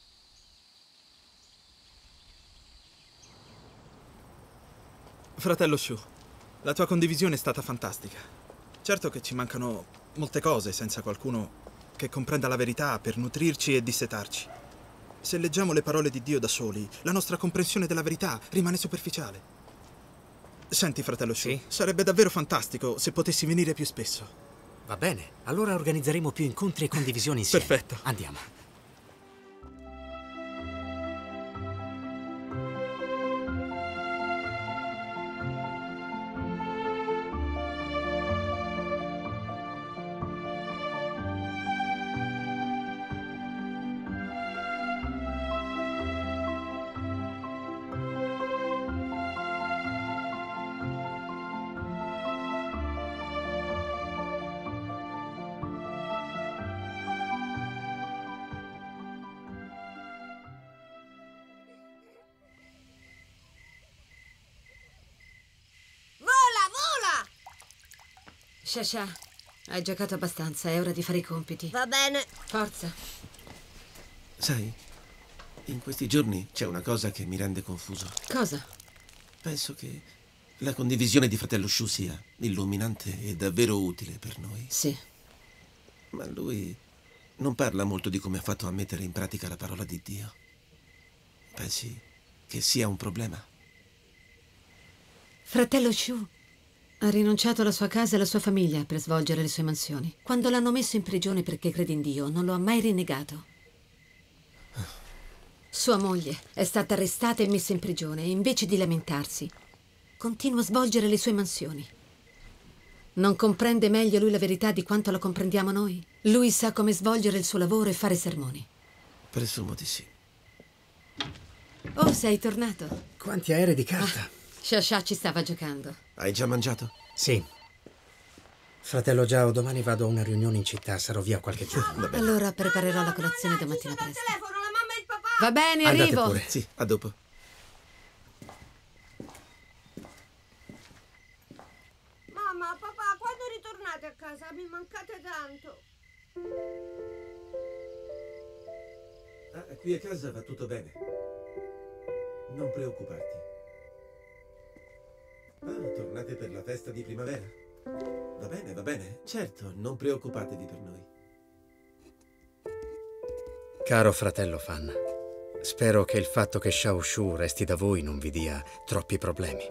Fratello Shu, la tua condivisione è stata fantastica. Certo che ci mancano molte cose senza qualcuno che comprenda la verità per nutrirci e dissetarci. Se leggiamo le parole di Dio da soli, la nostra comprensione della verità rimane superficiale. Senti, fratello Shu, sì? Sarebbe davvero fantastico se potessi venire più spesso. Va bene, allora organizzeremo più incontri e condivisioni insieme. Perfetto. Andiamo. Shasha, hai giocato abbastanza, è ora di fare i compiti. Va bene. Forza. Sai, in questi giorni c'è una cosa che mi rende confuso. Cosa? Penso che la condivisione di fratello Shu sia illuminante e davvero utile per noi. Sì. Ma lui non parla molto di come ha fatto a mettere in pratica la parola di Dio. Pensi che sia un problema? Fratello Shu ha rinunciato alla sua casa e alla sua famiglia per svolgere le sue mansioni. Quando l'hanno messo in prigione perché crede in Dio, non lo ha mai rinnegato. Sua moglie è stata arrestata e messa in prigione e invece di lamentarsi, continua a svolgere le sue mansioni. Non comprende meglio lui la verità di quanto la comprendiamo noi? Lui sa come svolgere il suo lavoro e fare sermoni. Presumo di sì. Oh, sei tornato. Quanti aerei di carta. Ah, Shasha ci stava giocando. Hai già mangiato? Sì. Fratello Giao, domani vado a una riunione in città, sarò via qualche giorno. Allora preparerò la colazione domattina presto. Telefono, la mamma e il papà. Va bene, Andate arrivo. pure. Sì, a dopo. Mamma, papà, quando ritornate a casa mi mancate tanto. Ah, qui a casa va tutto bene. Non preoccuparti. Ah, tornate per la festa di primavera? Va bene, va bene. Certo, non preoccupatevi per noi. Caro fratello Fan, spero che il fatto che Shao Shu resti da voi non vi dia troppi problemi.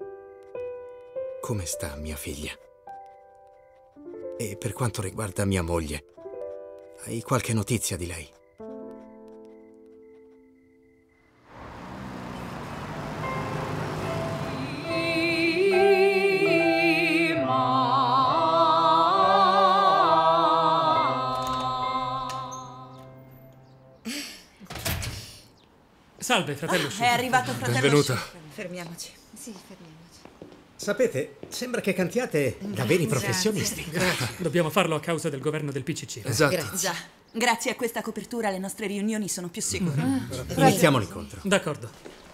Come sta mia figlia? E per quanto riguarda mia moglie, hai qualche notizia di lei? Salve, fratello Shu. È arrivato fratello Benvenuta. Shu. Fermiamoci. Sì, fermiamoci. Sapete, sembra che cantiate da veri professionisti. Dobbiamo farlo a causa del governo del P C C. Esatto. Già, grazie a questa copertura le nostre riunioni sono più sicure. Iniziamo l'incontro. D'accordo.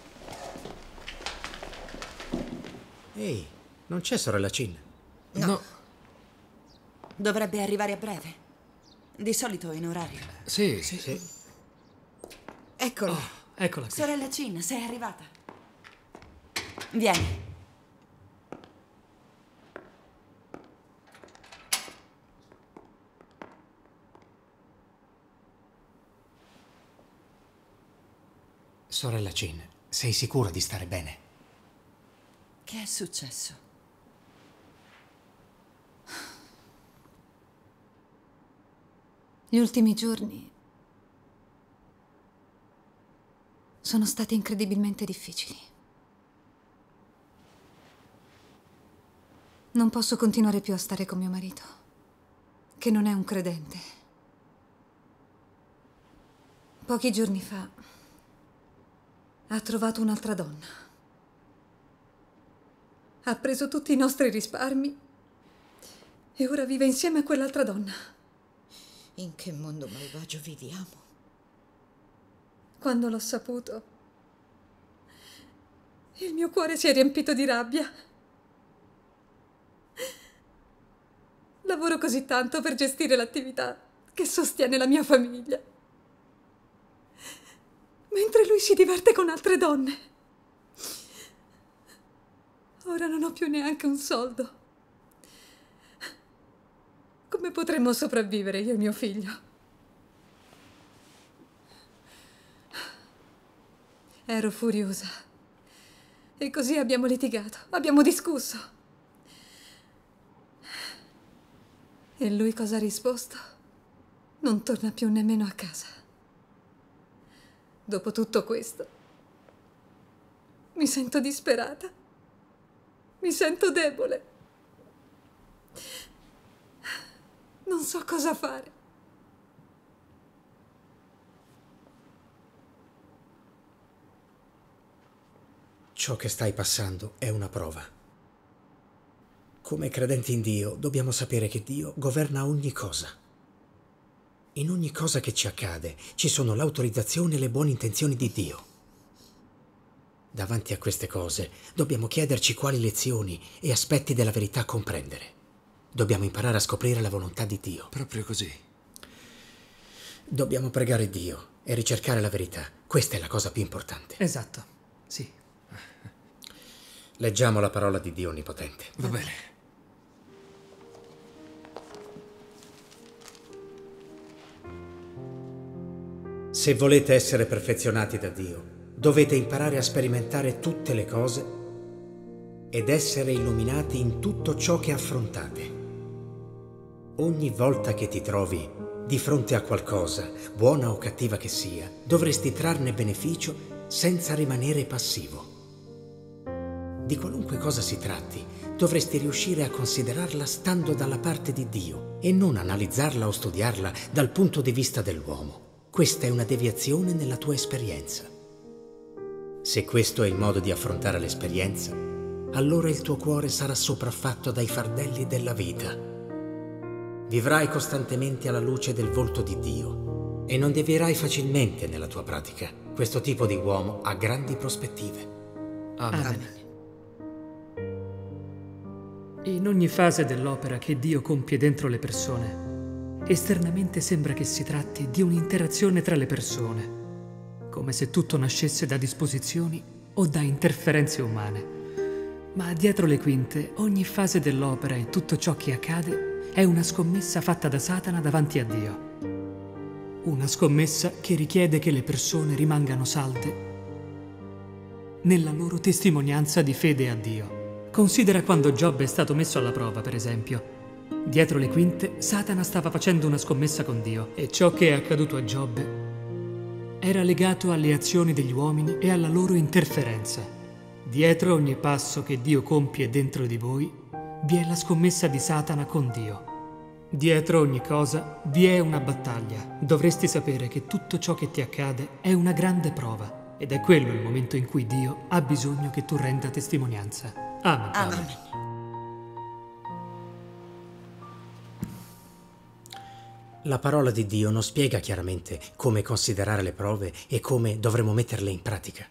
Ehi, non c'è sorella Chin? No. Dovrebbe arrivare a breve. Di solito è in orario. Sì, sì, sì. Eccola. Oh, eccola qui. Sorella Chin, sei arrivata. Vieni. Sorella Chin, sei sicura di stare bene? Che è successo? Gli ultimi giorni sono stati incredibilmente difficili. Non posso continuare più a stare con mio marito, che non è un credente. Pochi giorni fa ha trovato un'altra donna. Ha preso tutti i nostri risparmi e ora vive insieme a quell'altra donna. In che mondo malvagio viviamo? Quando l'ho saputo, il mio cuore si è riempito di rabbia. Lavoro così tanto per gestire l'attività che sostiene la mia famiglia, mentre lui si diverte con altre donne. Ora non ho più neanche un soldo. Come potremmo sopravvivere io e mio figlio? Ero furiosa. E così abbiamo litigato, abbiamo discusso. E lui cosa ha risposto? Non torna più nemmeno a casa. Dopo tutto questo, mi sento disperata. Mi sento debole. Non so cosa fare. Ciò che stai passando è una prova. Come credenti in Dio, dobbiamo sapere che Dio governa ogni cosa. In ogni cosa che ci accade, ci sono l'autorizzazione e le buone intenzioni di Dio. Davanti a queste cose, dobbiamo chiederci quali lezioni e aspetti della verità comprendere. Dobbiamo imparare a scoprire la volontà di Dio. Proprio così. Dobbiamo pregare Dio e ricercare la verità. Questa è la cosa più importante. Esatto, sì. Leggiamo la parola di Dio Onnipotente. Va bene. Se volete essere perfezionati da Dio, dovete imparare a sperimentare tutte le cose ed essere illuminati in tutto ciò che affrontate. Ogni volta che ti trovi di fronte a qualcosa, buona o cattiva che sia, dovresti trarne beneficio senza rimanere passivo. Di qualunque cosa si tratti, dovresti riuscire a considerarla stando dalla parte di Dio e non analizzarla o studiarla dal punto di vista dell'uomo. Questa è una deviazione nella tua esperienza. Se questo è il modo di affrontare l'esperienza, allora il tuo cuore sarà sopraffatto dai fardelli della vita. Vivrai costantemente alla luce del volto di Dio e non devierai facilmente nella tua pratica. Questo tipo di uomo ha grandi prospettive. Amen. Amen. In ogni fase dell'opera che Dio compie dentro le persone, esternamente sembra che si tratti di un'interazione tra le persone, come se tutto nascesse da disposizioni o da interferenze umane. Ma dietro le quinte, ogni fase dell'opera e tutto ciò che accade è una scommessa fatta da Satana davanti a Dio. Una scommessa che richiede che le persone rimangano salde nella loro testimonianza di fede a Dio. Considera quando Giobbe è stato messo alla prova, per esempio. Dietro le quinte, Satana stava facendo una scommessa con Dio e ciò che è accaduto a Giobbe era legato alle azioni degli uomini e alla loro interferenza. Dietro ogni passo che Dio compie dentro di voi vi è la scommessa di Satana con Dio. Dietro ogni cosa vi è una battaglia. Dovresti sapere che tutto ciò che ti accade è una grande prova. Ed è quello il momento in cui Dio ha bisogno che tu renda testimonianza. Amen. Amen. Amen. La parola di Dio non spiega chiaramente come considerare le prove e come dovremo metterle in pratica.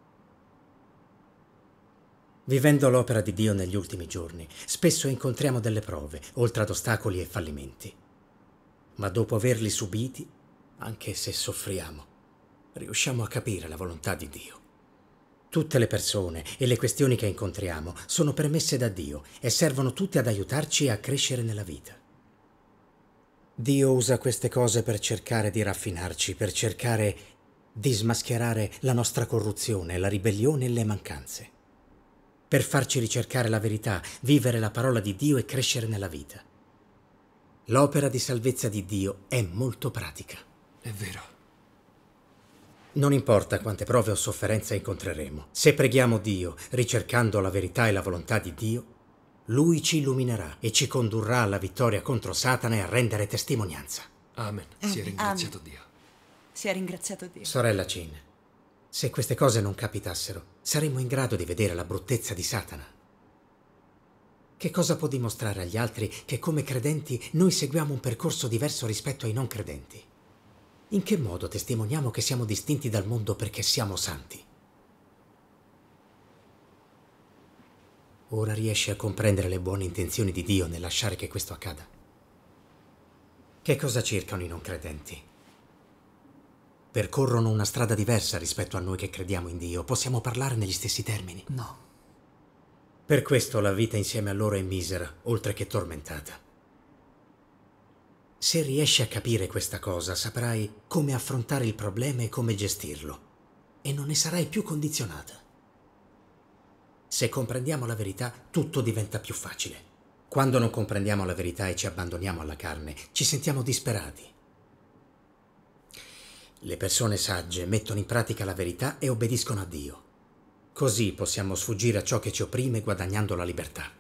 Vivendo l'opera di Dio negli ultimi giorni, spesso incontriamo delle prove, oltre ad ostacoli e fallimenti. Ma dopo averli subiti, anche se soffriamo, riusciamo a capire la volontà di Dio. Tutte le persone e le questioni che incontriamo sono permesse da Dio e servono tutte ad aiutarci a crescere nella vita. Dio usa queste cose per cercare di raffinarci, per cercare di smascherare la nostra corruzione, la ribellione e le mancanze, per farci ricercare la verità, vivere la parola di Dio e crescere nella vita. L'opera di salvezza di Dio è molto pratica. È vero. Non importa quante prove o sofferenze incontreremo, se preghiamo Dio ricercando la verità e la volontà di Dio, Lui ci illuminerà e ci condurrà alla vittoria contro Satana e a rendere testimonianza. Amen. Sia ringraziato Amen. Dio. Sia ringraziato Dio. Sorella Chin, se queste cose non capitassero, saremmo in grado di vedere la bruttezza di Satana. Che cosa può dimostrare agli altri che come credenti noi seguiamo un percorso diverso rispetto ai non credenti? In che modo testimoniamo che siamo distinti dal mondo perché siamo santi? Ora riesci a comprendere le buone intenzioni di Dio nel lasciare che questo accada? Che cosa cercano i non credenti? Percorrono una strada diversa rispetto a noi che crediamo in Dio. Possiamo parlare negli stessi termini? No. Per questo la vita insieme a loro è misera, oltre che tormentata. Se riesci a capire questa cosa, saprai come affrontare il problema e come gestirlo, e non ne sarai più condizionata. Se comprendiamo la verità, tutto diventa più facile. Quando non comprendiamo la verità e ci abbandoniamo alla carne, ci sentiamo disperati. Le persone sagge mettono in pratica la verità e obbediscono a Dio. Così possiamo sfuggire a ciò che ci opprime guadagnando la libertà.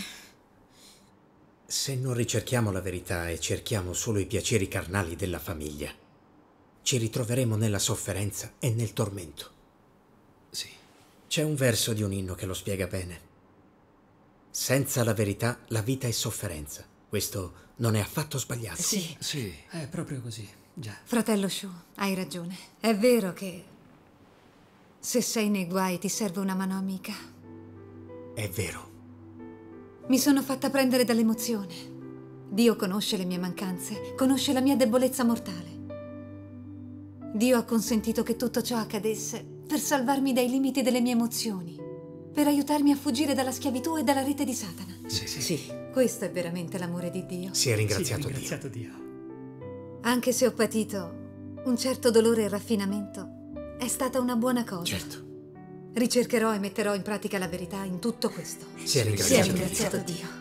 Se non ricerchiamo la verità e cerchiamo solo i piaceri carnali della famiglia, ci ritroveremo nella sofferenza e nel tormento. Sì. C'è un verso di un inno che lo spiega bene. Senza la verità la vita è sofferenza. Questo non è affatto sbagliato. Sì. Sì. È proprio così, già. Fratello Shu, hai ragione. È vero che se sei nei guai ti serve una mano amica. È vero. Mi sono fatta prendere dall'emozione. Dio conosce le mie mancanze, conosce la mia debolezza mortale. Dio ha consentito che tutto ciò accadesse per salvarmi dai limiti delle mie emozioni, per aiutarmi a fuggire dalla schiavitù e dalla rete di Satana. Sì, sì. Sì. Questo è veramente l'amore di Dio. Si è ringraziato, Sì, ringraziato Dio. Dio. Anche se ho patito un certo dolore e raffinamento, è stata una buona cosa. Certo. Ricercherò e metterò in pratica la verità in tutto questo. Si è ringraziato, Si è ringraziato Dio. Dio.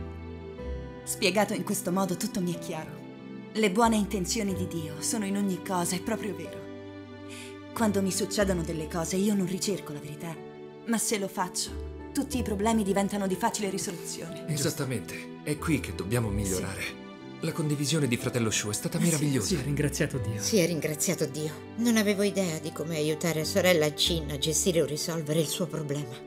Spiegato in questo modo tutto mi è chiaro. Le buone intenzioni di Dio sono in ogni cosa, è proprio vero. Quando mi succedono delle cose io non ricerco la verità, ma se lo faccio, tutti i problemi diventano di facile risoluzione. Esattamente. È qui che dobbiamo migliorare. Sì. La condivisione di fratello Shu è stata meravigliosa. Si è ringraziato Dio. Si è ringraziato Dio. Non avevo idea di come aiutare sorella Chin a gestire o risolvere il suo problema.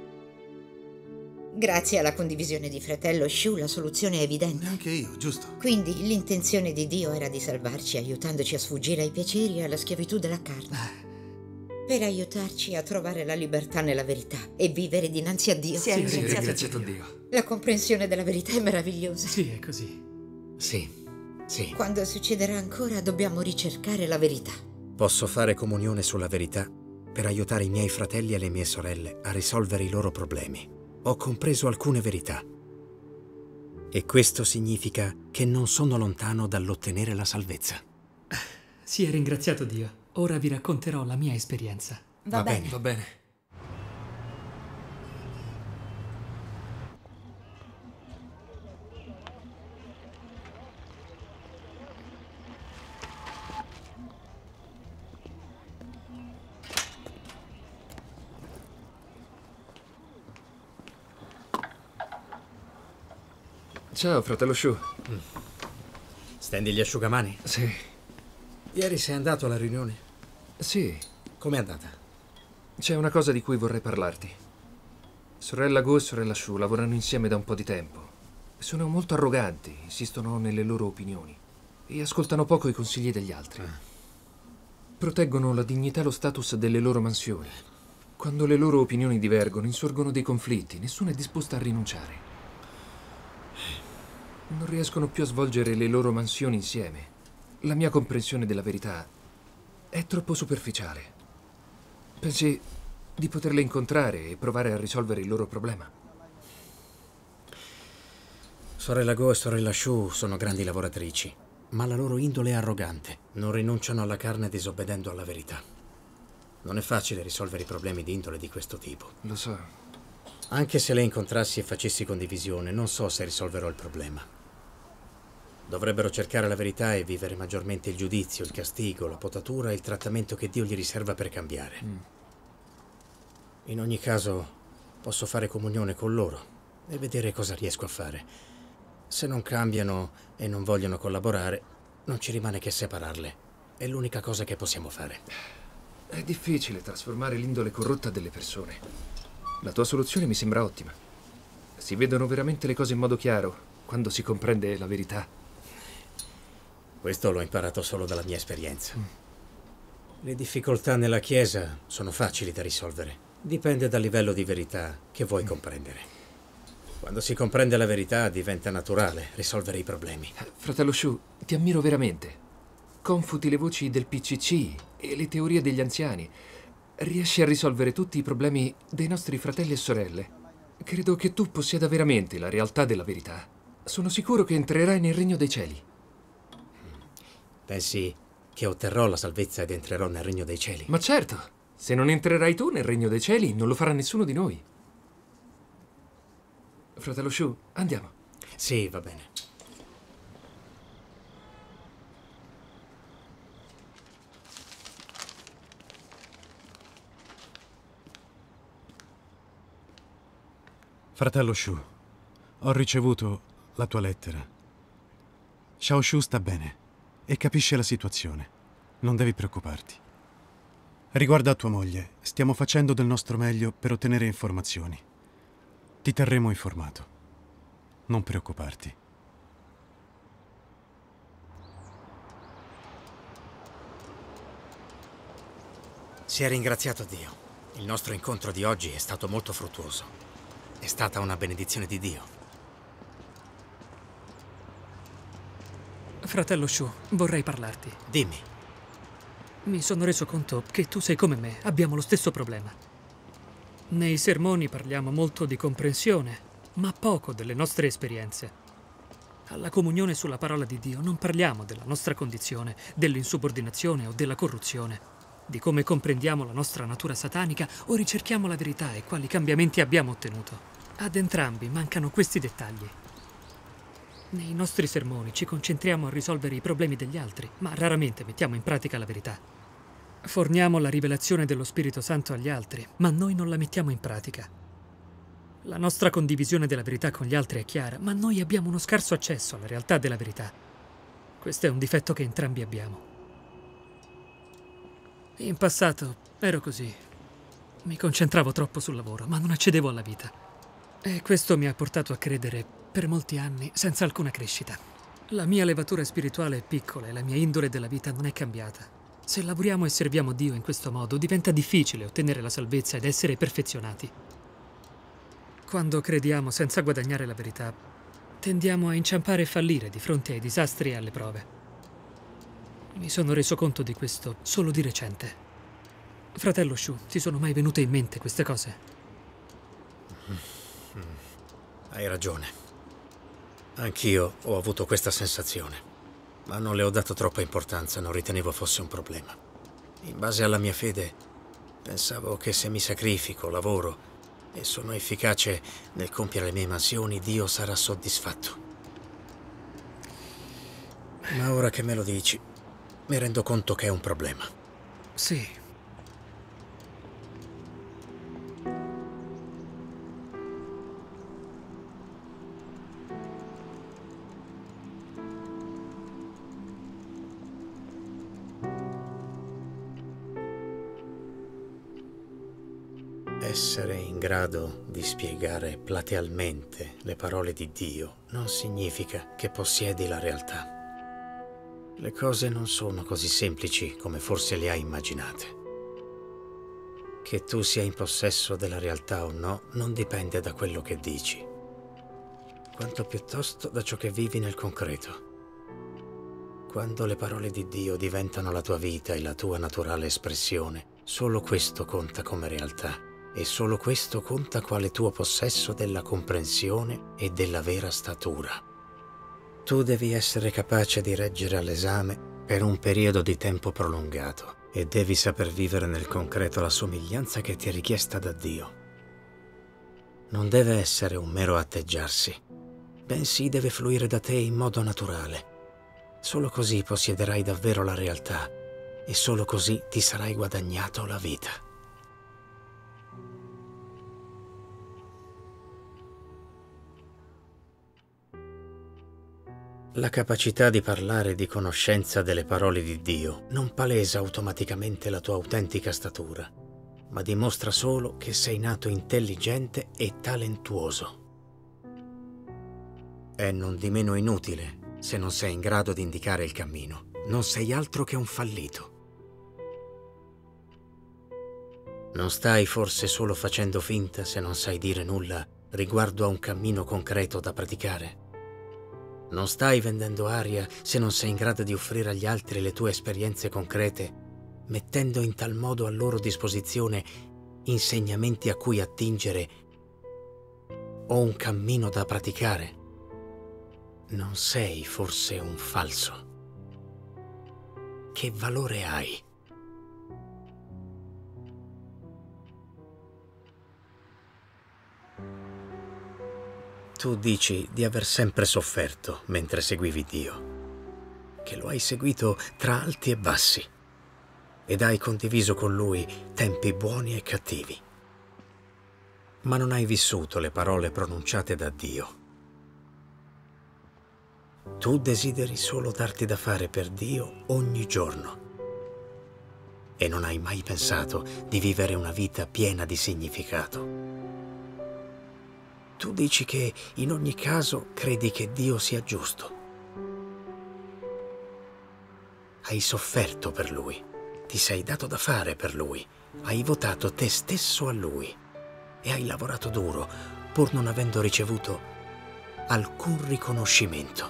Grazie alla condivisione di fratello Shu la soluzione è evidente. Anche io, giusto? Quindi l'intenzione di Dio era di salvarci aiutandoci a sfuggire ai piaceri e alla schiavitù della carne. Per aiutarci a trovare la libertà nella verità e vivere dinanzi a Dio. Si è ringraziato, ringraziato Dio. Dio. La comprensione della verità è meravigliosa. Sì, è così. Sì, sì. Quando succederà ancora dobbiamo ricercare la verità. Posso fare comunione sulla verità per aiutare i miei fratelli e le mie sorelle a risolvere i loro problemi. Ho compreso alcune verità. E questo significa che non sono lontano dall'ottenere la salvezza. Si è ringraziato Dio. Ora vi racconterò la mia esperienza. Va, Va bene. bene. Va bene. Ciao, fratello Shu. Mm. Stendi gli asciugamani? Sì. Ieri sei andato alla riunione? Sì. Com'è andata? C'è una cosa di cui vorrei parlarti. Sorella Go e sorella Shu lavorano insieme da un po' di tempo. Sono molto arroganti, insistono nelle loro opinioni e ascoltano poco i consigli degli altri. Proteggono la dignità e lo status delle loro mansioni. Quando le loro opinioni divergono, insorgono dei conflitti, nessuno è disposto a rinunciare. Non riescono più a svolgere le loro mansioni insieme. La mia comprensione della verità è troppo superficiale. Pensi di poterle incontrare e provare a risolvere il loro problema? Sorella Go e sorella Shu sono grandi lavoratrici, ma la loro indole è arrogante. Non rinunciano alla carne disobbedendo alla verità. Non è facile risolvere i problemi di indole di questo tipo. Lo so. Anche se le incontrassi e facessi condivisione, non so se risolverò il problema. Dovrebbero cercare la verità e vivere maggiormente il giudizio, il castigo, la potatura e il trattamento che Dio gli riserva per cambiare. Mm. In ogni caso, posso fare comunione con loro e vedere cosa riesco a fare. Se non cambiano e non vogliono collaborare, non ci rimane che separarle. È l'unica cosa che possiamo fare. È difficile trasformare l'indole corrotta delle persone. La tua soluzione mi sembra ottima. Si vedono veramente le cose in modo chiaro quando si comprende la verità. Questo l'ho imparato solo dalla mia esperienza. Mm. Le difficoltà nella Chiesa sono facili da risolvere. Dipende dal livello di verità che vuoi mm. comprendere. Quando si comprende la verità diventa naturale risolvere i problemi. Fratello Shu, ti ammiro veramente. Confuti le voci del P C C e le teorie degli anziani. Riesci a risolvere tutti i problemi dei nostri fratelli e sorelle. Credo che tu possieda veramente la realtà della verità. Sono sicuro che entrerai nel regno dei cieli. Pensi che otterrò la salvezza ed entrerò nel regno dei cieli? Ma certo! Se non entrerai tu nel regno dei cieli, non lo farà nessuno di noi. Fratello Shu, andiamo. Sì, va bene. Fratello Shu, ho ricevuto la tua lettera. Xiao Shu sta bene e capisce la situazione. Non devi preoccuparti. Riguardo a tua moglie, stiamo facendo del nostro meglio per ottenere informazioni. Ti terremo informato. Non preoccuparti. Sia ringraziato Dio. Il nostro incontro di oggi è stato molto fruttuoso. È stata una benedizione di Dio. Fratello Shu, vorrei parlarti. Dimmi. Mi sono reso conto che tu sei come me, abbiamo lo stesso problema. Nei sermoni parliamo molto di comprensione, ma poco delle nostre esperienze. Alla comunione sulla parola di Dio non parliamo della nostra condizione, dell'insubordinazione o della corruzione, di come comprendiamo la nostra natura satanica o ricerchiamo la verità e quali cambiamenti abbiamo ottenuto. Ad entrambi mancano questi dettagli. Nei nostri sermoni ci concentriamo a risolvere i problemi degli altri, ma raramente mettiamo in pratica la verità. Forniamo la rivelazione dello Spirito Santo agli altri, ma noi non la mettiamo in pratica. La nostra condivisione della verità con gli altri è chiara, ma noi abbiamo uno scarso accesso alla realtà della verità. Questo è un difetto che entrambi abbiamo. In passato ero così. Mi concentravo troppo sul lavoro, ma non accedevo alla vita. E questo mi ha portato a credere per molti anni senza alcuna crescita. La mia levatura spirituale è piccola e la mia indole della vita non è cambiata. Se lavoriamo e serviamo Dio in questo modo, diventa difficile ottenere la salvezza ed essere perfezionati. Quando crediamo senza guadagnare la verità, tendiamo a inciampare e fallire di fronte ai disastri e alle prove. Mi sono reso conto di questo solo di recente. Fratello Shu, ti sono mai venute in mente queste cose? Hai ragione. Anch'io ho avuto questa sensazione. Ma non le ho dato troppa importanza, non ritenevo fosse un problema. In base alla mia fede, pensavo che se mi sacrifico, lavoro e sono efficace nel compiere le mie mansioni, Dio sarà soddisfatto. Ma ora che me lo dici, mi rendo conto che è un problema. Sì. Essere in grado di spiegare platealmente le parole di Dio non significa che possiedi la realtà. Le cose non sono così semplici come forse le hai immaginate. Che tu sia in possesso della realtà o no non dipende da quello che dici, quanto piuttosto da ciò che vivi nel concreto. Quando le parole di Dio diventano la tua vita e la tua naturale espressione, solo questo conta come realtà e solo questo conta quale tuo possesso della comprensione e della vera statura. Tu devi essere capace di reggere all'esame per un periodo di tempo prolungato e devi saper vivere nel concreto la somiglianza che ti è richiesta da Dio. Non deve essere un mero atteggiarsi, bensì deve fluire da te in modo naturale. Solo così possiederai davvero la realtà e solo così ti sarai guadagnato la vita. La capacità di parlare di conoscenza delle parole di Dio non palesa automaticamente la tua autentica statura, ma dimostra solo che sei nato intelligente e talentuoso. È non di meno inutile se non sei in grado di indicare il cammino. Non sei altro che un fallito. Non stai forse solo facendo finta se non sai dire nulla riguardo a un cammino concreto da praticare? Non stai vendendo aria se non sei in grado di offrire agli altri le tue esperienze concrete, mettendo in tal modo a loro disposizione insegnamenti a cui attingere o un cammino da praticare? Non sei forse un falso? Che valore hai? Tu dici di aver sempre sofferto mentre seguivi Dio, che lo hai seguito tra alti e bassi ed hai condiviso con Lui tempi buoni e cattivi. Ma non hai vissuto le parole pronunciate da Dio. Tu desideri solo darti da fare per Dio ogni giorno e non hai mai pensato di vivere una vita piena di significato. Tu dici che in ogni caso credi che Dio sia giusto. Hai sofferto per Lui, ti sei dato da fare per Lui, hai votato te stesso a Lui e hai lavorato duro pur non avendo ricevuto alcun riconoscimento.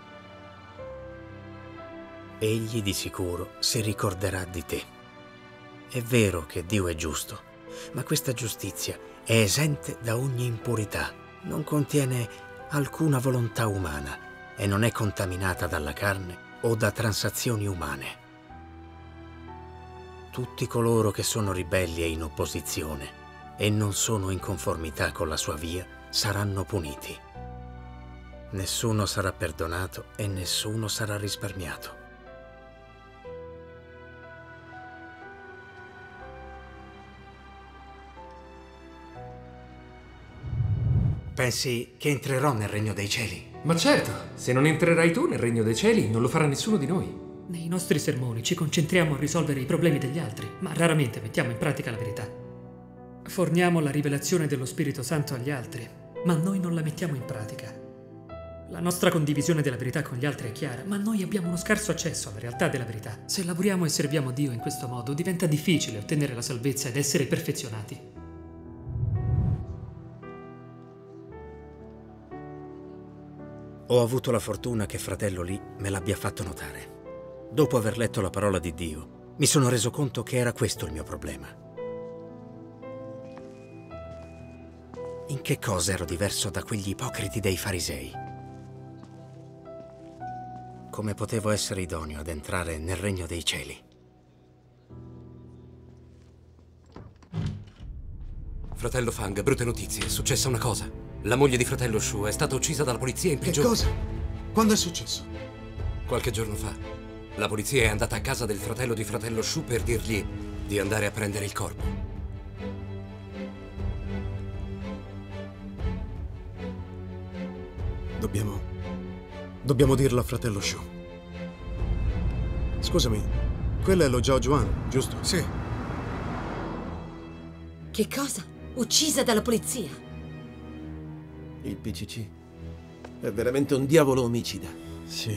Egli di sicuro si ricorderà di te. È vero che Dio è giusto, ma questa giustizia è esente da ogni impurità, non contiene alcuna volontà umana e non è contaminata dalla carne o da transazioni umane. Tutti coloro che sono ribelli e in opposizione e non sono in conformità con la sua via saranno puniti. Nessuno sarà perdonato e nessuno sarà risparmiato. Pensi che entrerò nel regno dei cieli? Ma certo, se non entrerai tu nel regno dei cieli, non lo farà nessuno di noi. Nei nostri sermoni ci concentriamo a risolvere i problemi degli altri, ma raramente mettiamo in pratica la verità. Forniamo la rivelazione dello Spirito Santo agli altri, ma noi non la mettiamo in pratica. La nostra condivisione della verità con gli altri è chiara, ma noi abbiamo uno scarso accesso alla realtà della verità. Se lavoriamo e serviamo Dio in questo modo, diventa difficile ottenere la salvezza ed essere perfezionati. Ho avuto la fortuna che fratello Lee me l'abbia fatto notare. Dopo aver letto la parola di Dio, mi sono reso conto che era questo il mio problema. In che cosa ero diverso da quegli ipocriti dei farisei? Come potevo essere idoneo ad entrare nel regno dei cieli? Fratello Fang, brutte notizie, è successa una cosa. La moglie di fratello Shu è stata uccisa dalla polizia in prigione. Che cosa? Quando è successo? Qualche giorno fa. La polizia è andata a casa del fratello di fratello Shu per dirgli di andare a prendere il corpo. Dobbiamo... Dobbiamo dirlo a fratello Shu. Scusami, quello è lo Zhao Juan, giusto? Sì. Che cosa? uccisa dalla polizia. Il P C C è veramente un diavolo omicida. Sì.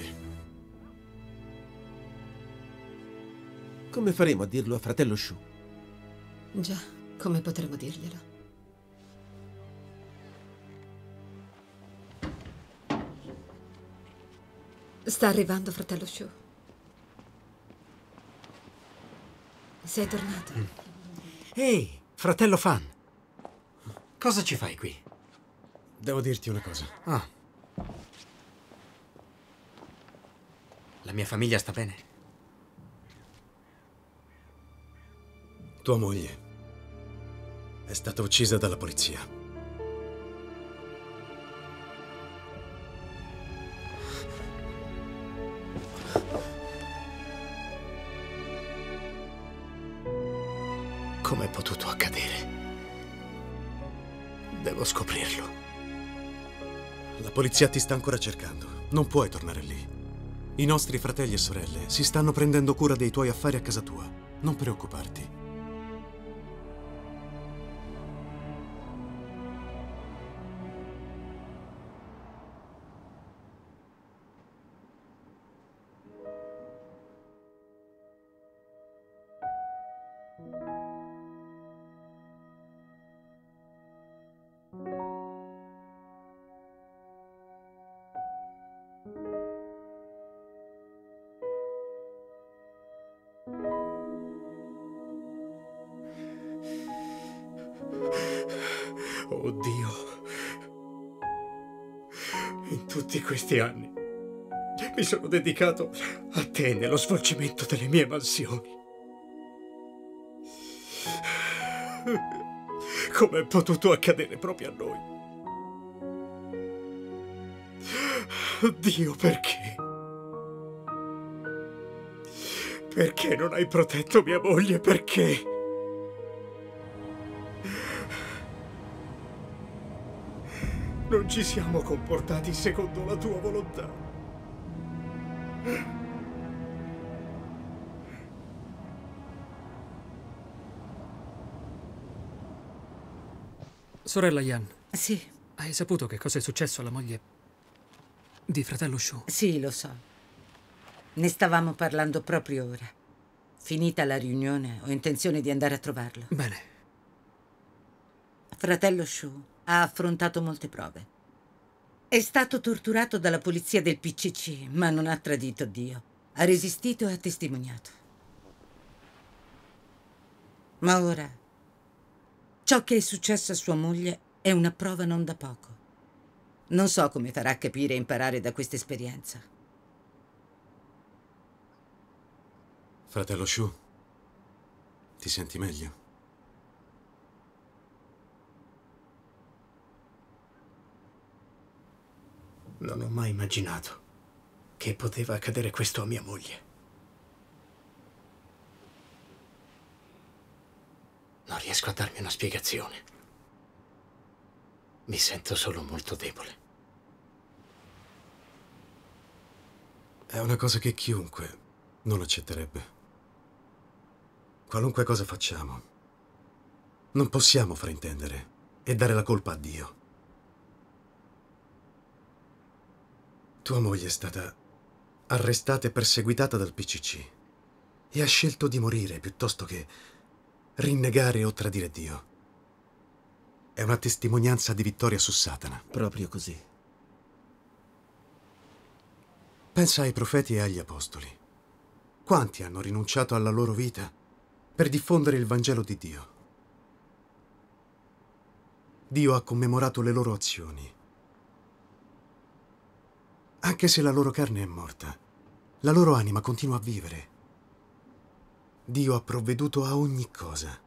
Come faremo a dirlo a fratello Shu? Già, come potremmo dirglielo? Sta arrivando, fratello Shu. Sei tornato. Mm. Ehi, fratello Fan. Cosa ci fai qui? Devo dirti una cosa. Ah. La mia famiglia sta bene? Tua moglie è stata uccisa dalla polizia. Com'è potuto accadere? Devo scoprirlo. La polizia ti sta ancora cercando. Non puoi tornare lì. I nostri fratelli e sorelle si stanno prendendo cura dei tuoi affari a casa tua. Non preoccuparti. Oh Dio, in tutti questi anni mi sono dedicato a te nello svolgimento delle mie mansioni. Com'è potuto accadere proprio a noi? Dio, perché? Perché non hai protetto mia moglie? Perché? Non ci siamo comportati secondo la tua volontà. Sorella Yan. Sì. Hai saputo che cosa è successo alla moglie di fratello Shu? Sì, lo so. Ne stavamo parlando proprio ora. Finita la riunione, ho intenzione di andare a trovarlo. Bene. Fratello Shu ha affrontato molte prove. È stato torturato dalla polizia del P C C, ma non ha tradito Dio. Ha resistito e ha testimoniato. Ma ora, ciò che è successo a sua moglie è una prova non da poco. Non so come farà capire e imparare da questa esperienza. Fratello Shu, ti senti meglio? Non ho mai immaginato che poteva accadere questo a mia moglie. Non riesco a darmi una spiegazione. Mi sento solo molto debole. È una cosa che chiunque non accetterebbe. Qualunque cosa facciamo, non possiamo fraintendere e dare la colpa a Dio. Tua moglie è stata arrestata e perseguitata dal P C C e ha scelto di morire piuttosto che rinnegare o tradire Dio. È una testimonianza di vittoria su Satana. Proprio così. Pensa ai profeti e agli apostoli. Quanti hanno rinunciato alla loro vita per diffondere il Vangelo di Dio? Dio ha commemorato le loro azioni. Anche se la loro carne è morta, la loro anima continua a vivere. Dio ha provveduto a ogni cosa.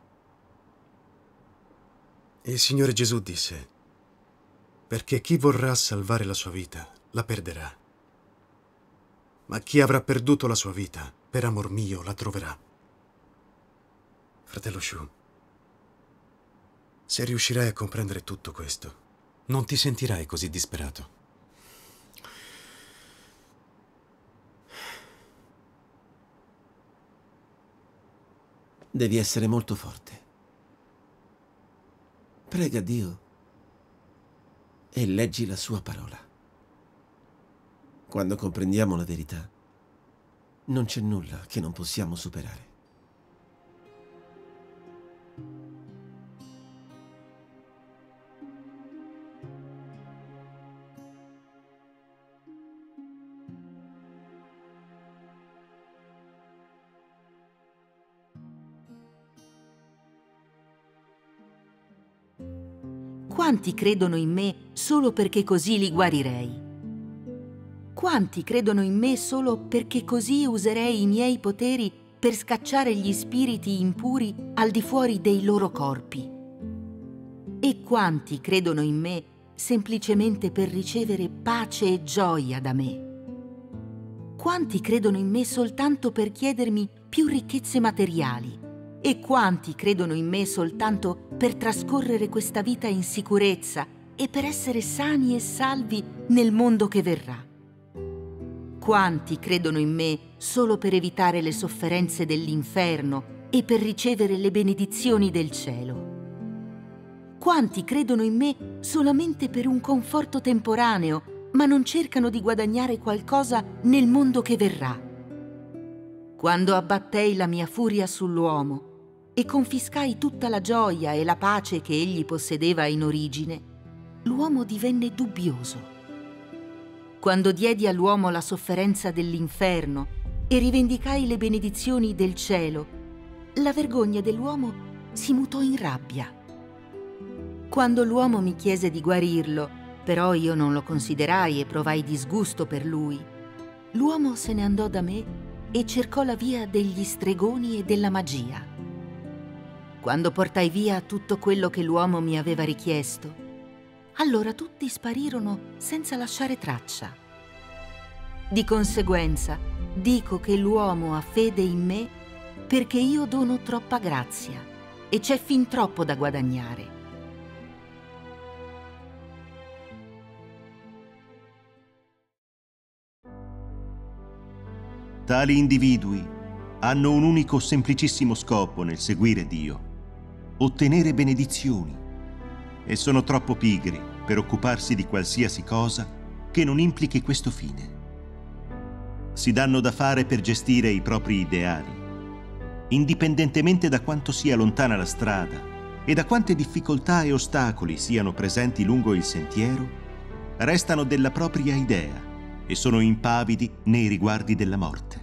Il Signore Gesù disse: perché chi vorrà salvare la sua vita la perderà, ma chi avrà perduto la sua vita per amor mio la troverà. Fratello Shu, se riuscirai a comprendere tutto questo, non ti sentirai così disperato. Devi essere molto forte. Prega Dio e leggi la sua parola. Quando comprendiamo la verità, non c'è nulla che non possiamo superare. Quanti credono in me solo perché così li guarirei? Quanti credono in me solo perché così userei i miei poteri per scacciare gli spiriti impuri al di fuori dei loro corpi? E quanti credono in me semplicemente per ricevere pace e gioia da me? Quanti credono in me soltanto per chiedermi più ricchezze materiali? E quanti credono in me soltanto per trascorrere questa vita in sicurezza e per essere sani e salvi nel mondo che verrà? Quanti credono in me solo per evitare le sofferenze dell'inferno e per ricevere le benedizioni del cielo? Quanti credono in me solamente per un conforto temporaneo, ma non cercano di guadagnare qualcosa nel mondo che verrà? Quando abbattei la mia furia sull'uomo e confiscai tutta la gioia e la pace che egli possedeva in origine, l'uomo divenne dubbioso. Quando diedi all'uomo la sofferenza dell'inferno e rivendicai le benedizioni del cielo, la vergogna dell'uomo si mutò in rabbia. Quando l'uomo mi chiese di guarirlo, però io non lo considerai e provai disgusto per lui, l'uomo se ne andò da me e cercò la via degli stregoni e della magia. Quando portai via tutto quello che l'uomo mi aveva richiesto, allora tutti sparirono senza lasciare traccia. Di conseguenza, dico che l'uomo ha fede in me perché io dono troppa grazia e c'è fin troppo da guadagnare. Tali individui hanno un unico semplicissimo scopo nel seguire Dio: ottenere benedizioni, e sono troppo pigri per occuparsi di qualsiasi cosa che non implichi questo fine. Si danno da fare per gestire i propri ideali, indipendentemente da quanto sia lontana la strada e da quante difficoltà e ostacoli siano presenti lungo il sentiero, restano della propria idea e sono impavidi nei riguardi della morte.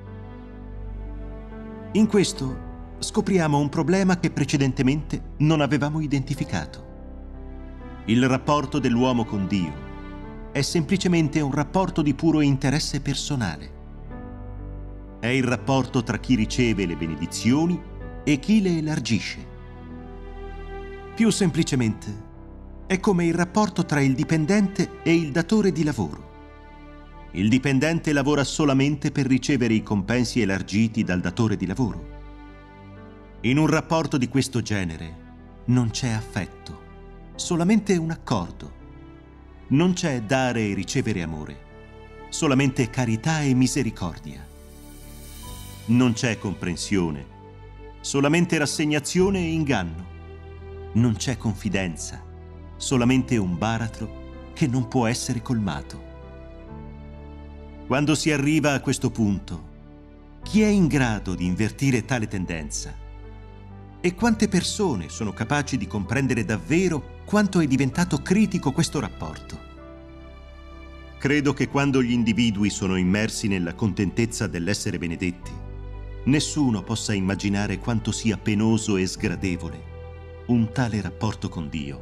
In questo scopriamo un problema che precedentemente non avevamo identificato. Il rapporto dell'uomo con Dio è semplicemente un rapporto di puro interesse personale. È il rapporto tra chi riceve le benedizioni e chi le elargisce. Più semplicemente, è come il rapporto tra il dipendente e il datore di lavoro. Il dipendente lavora solamente per ricevere i compensi elargiti dal datore di lavoro. In un rapporto di questo genere non c'è affetto, solamente un accordo. Non c'è dare e ricevere amore, solamente carità e misericordia. Non c'è comprensione, solamente rassegnazione e inganno. Non c'è confidenza, solamente un baratro che non può essere colmato. Quando si arriva a questo punto, chi è in grado di invertire tale tendenza? E quante persone sono capaci di comprendere davvero quanto è diventato critico questo rapporto? Credo che quando gli individui sono immersi nella contentezza dell'essere benedetti, nessuno possa immaginare quanto sia penoso e sgradevole un tale rapporto con Dio.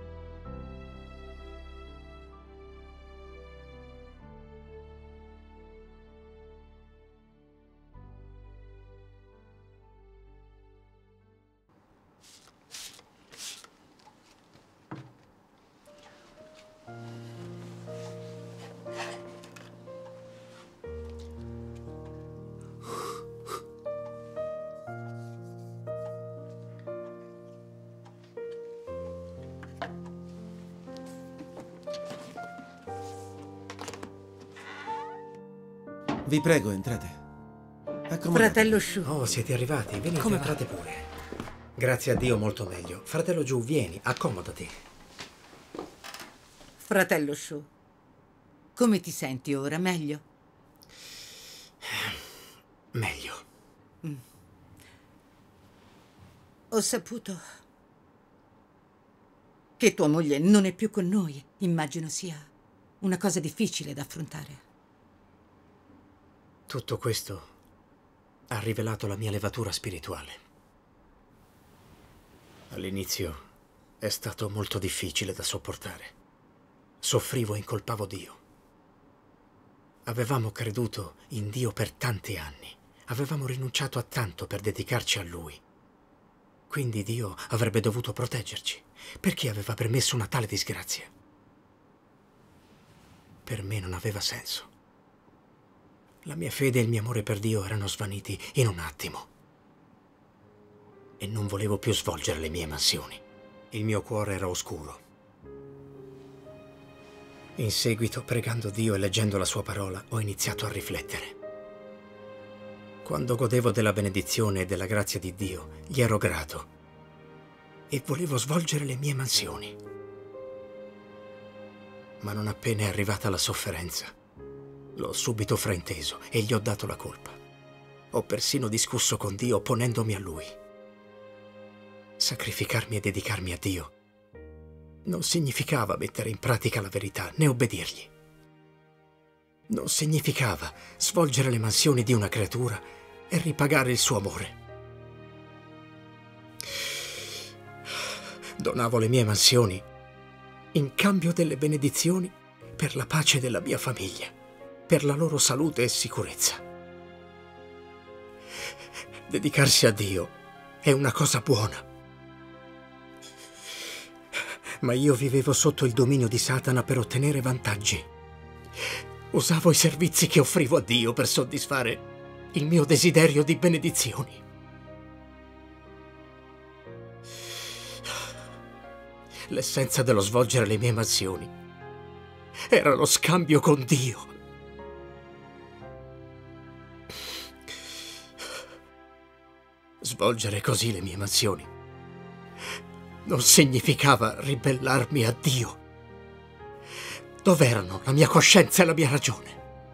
Vi prego, entrate. Accomodatevi. Fratello Shu. Oh, siete arrivati. Venite, Come entrate pure. Grazie a Dio molto meglio. Fratello Giù, vieni, accomodati. Fratello Shu, come ti senti ora? Meglio? Meglio. Mm. Ho saputo che tua moglie non è più con noi. Immagino sia una cosa difficile da affrontare. Tutto questo ha rivelato la mia levatura spirituale. All'inizio è stato molto difficile da sopportare. Soffrivo e incolpavo Dio. Avevamo creduto in Dio per tanti anni. Avevamo rinunciato a tanto per dedicarci a Lui. Quindi Dio avrebbe dovuto proteggerci. Perché aveva permesso una tale disgrazia? Per me non aveva senso. La mia fede e il mio amore per Dio erano svaniti in un attimo. E non volevo più svolgere le mie mansioni. Il mio cuore era oscuro. In seguito, pregando Dio e leggendo la sua parola, ho iniziato a riflettere. Quando godevo della benedizione e della grazia di Dio, gli ero grato e volevo svolgere le mie mansioni. Ma non appena è arrivata la sofferenza, l'ho subito frainteso e gli ho dato la colpa. Ho persino discusso con Dio opponendomi a Lui. Sacrificarmi e dedicarmi a Dio non significava mettere in pratica la verità, né obbedirgli. Non significava svolgere le mansioni di una creatura e ripagare il suo amore. Donavo le mie mansioni in cambio delle benedizioni per la pace della mia famiglia, per la loro salute e sicurezza. Dedicarsi a Dio è una cosa buona. Ma io vivevo sotto il dominio di Satana per ottenere vantaggi. Usavo i servizi che offrivo a Dio per soddisfare il mio desiderio di benedizioni. L'essenza dello svolgere le mie mansioni era lo scambio con Dio. Svolgere così le mie mansioni non significava ribellarmi a Dio. Dov'erano la mia coscienza e la mia ragione?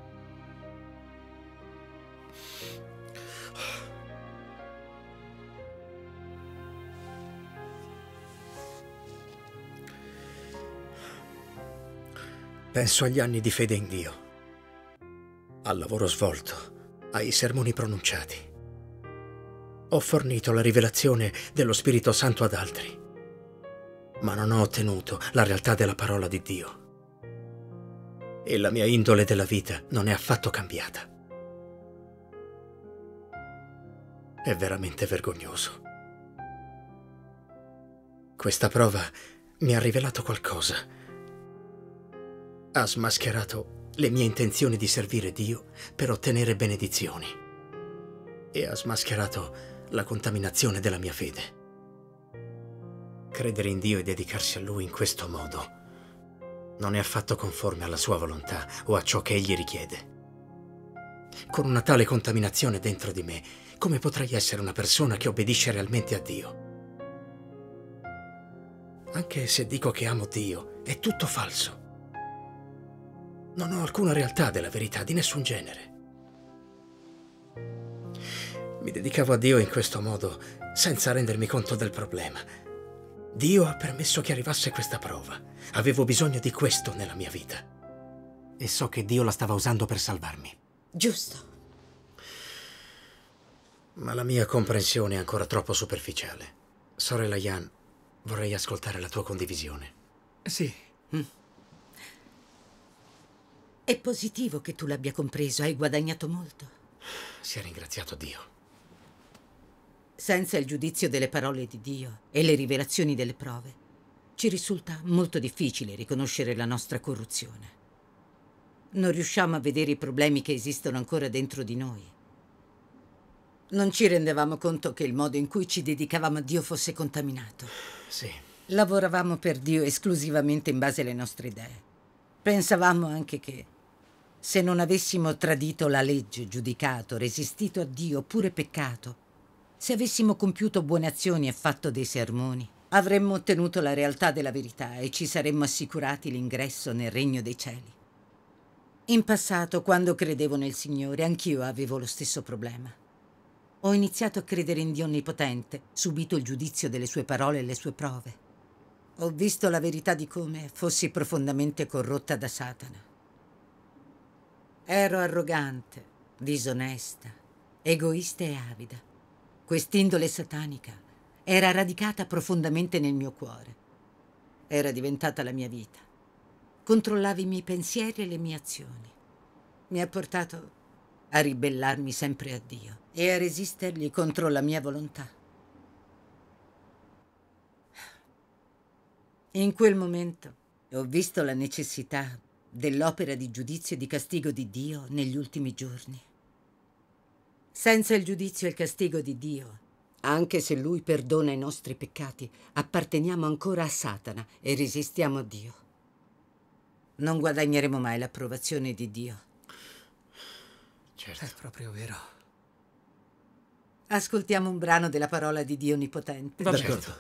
Penso agli anni di fede in Dio, al lavoro svolto, ai sermoni pronunciati. Ho fornito la rivelazione dello Spirito Santo ad altri, ma non ho ottenuto la realtà della parola di Dio. E la mia indole della vita non è affatto cambiata. È veramente vergognoso. Questa prova mi ha rivelato qualcosa. Ha smascherato le mie intenzioni di servire Dio per ottenere benedizioni. E ha smascherato la contaminazione della mia fede. Credere in Dio e dedicarsi a Lui in questo modo non è affatto conforme alla sua volontà o a ciò che Egli richiede. Con una tale contaminazione dentro di me, come potrei essere una persona che obbedisce realmente a Dio? Anche se dico che amo Dio, è tutto falso. Non ho alcuna realtà della verità di nessun genere. Mi dedicavo a Dio in questo modo senza rendermi conto del problema. Dio ha permesso che arrivasse questa prova. Avevo bisogno di questo nella mia vita. E so che Dio la stava usando per salvarmi. Giusto. Ma la mia comprensione è ancora troppo superficiale. Sorella Jan, vorrei ascoltare la tua condivisione. Sì. Mm. È positivo che tu l'abbia compreso, hai guadagnato molto. Sia ringraziato Dio. Senza il giudizio delle parole di Dio e le rivelazioni delle prove, ci risulta molto difficile riconoscere la nostra corruzione. Non riusciamo a vedere i problemi che esistono ancora dentro di noi. Non ci rendevamo conto che il modo in cui ci dedicavamo a Dio fosse contaminato. Sì. Lavoravamo per Dio esclusivamente in base alle nostre idee. Pensavamo anche che se non avessimo tradito la legge, giudicato, resistito a Dio oppure peccato, Se avessimo compiuto buone azioni e fatto dei sermoni, avremmo ottenuto la realtà della verità e ci saremmo assicurati l'ingresso nel regno dei cieli. In passato, quando credevo nel Signore, anch'io avevo lo stesso problema. Ho iniziato a credere in Dio Onnipotente, subito il giudizio delle sue parole e le sue prove. Ho visto la verità di come fossi profondamente corrotta da Satana. Ero arrogante, disonesta, egoista e avida. Quest'indole satanica era radicata profondamente nel mio cuore. Era diventata la mia vita. Controllava i miei pensieri e le mie azioni. Mi ha portato a ribellarmi sempre a Dio e a resistergli contro la mia volontà. In quel momento ho visto la necessità dell'opera di giudizio e di castigo di Dio negli ultimi giorni. Senza il giudizio e il castigo di Dio, anche se Lui perdona i nostri peccati, apparteniamo ancora a Satana e resistiamo a Dio. Non guadagneremo mai l'approvazione di Dio. Certo. È proprio vero. Ascoltiamo un brano della parola di Dio Onnipotente. D'accordo.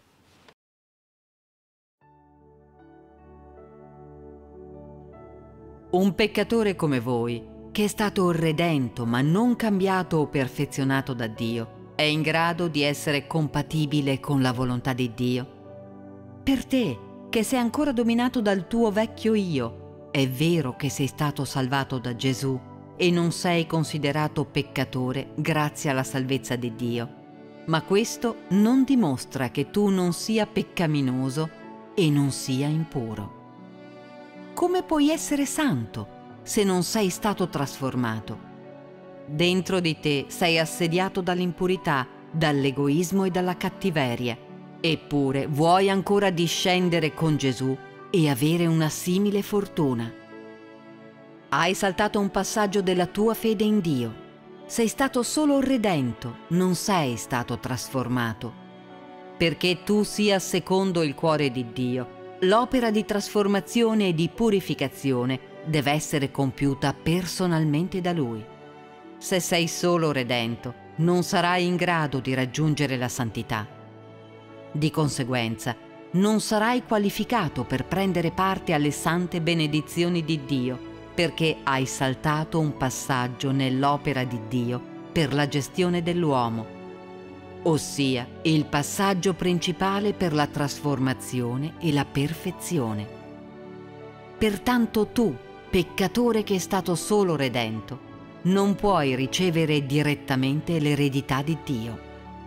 Un peccatore come voi, che è stato redento ma non cambiato o perfezionato da Dio, è in grado di essere compatibile con la volontà di Dio? Per te, che sei ancora dominato dal tuo vecchio io, è vero che sei stato salvato da Gesù e non sei considerato peccatore grazie alla salvezza di Dio, ma questo non dimostra che tu non sia peccaminoso e non sia impuro. Come puoi essere santo se non sei stato trasformato? Dentro di te sei assediato dall'impurità, dall'egoismo e dalla cattiveria, eppure vuoi ancora discendere con Gesù e avere una simile fortuna. Hai saltato un passaggio della tua fede in Dio. Sei stato solo redento, non sei stato trasformato. Perché tu sia secondo il cuore di Dio, l'opera di trasformazione e di purificazione deve essere compiuta personalmente da Lui. Se sei solo redento, non sarai in grado di raggiungere la santità. Di conseguenza, non sarai qualificato per prendere parte alle sante benedizioni di Dio, perché hai saltato un passaggio nell'opera di Dio per la gestione dell'uomo, ossia il passaggio principale per la trasformazione e la perfezione. Pertanto tu, peccatore che è stato solo redento, non puoi ricevere direttamente l'eredità di Dio.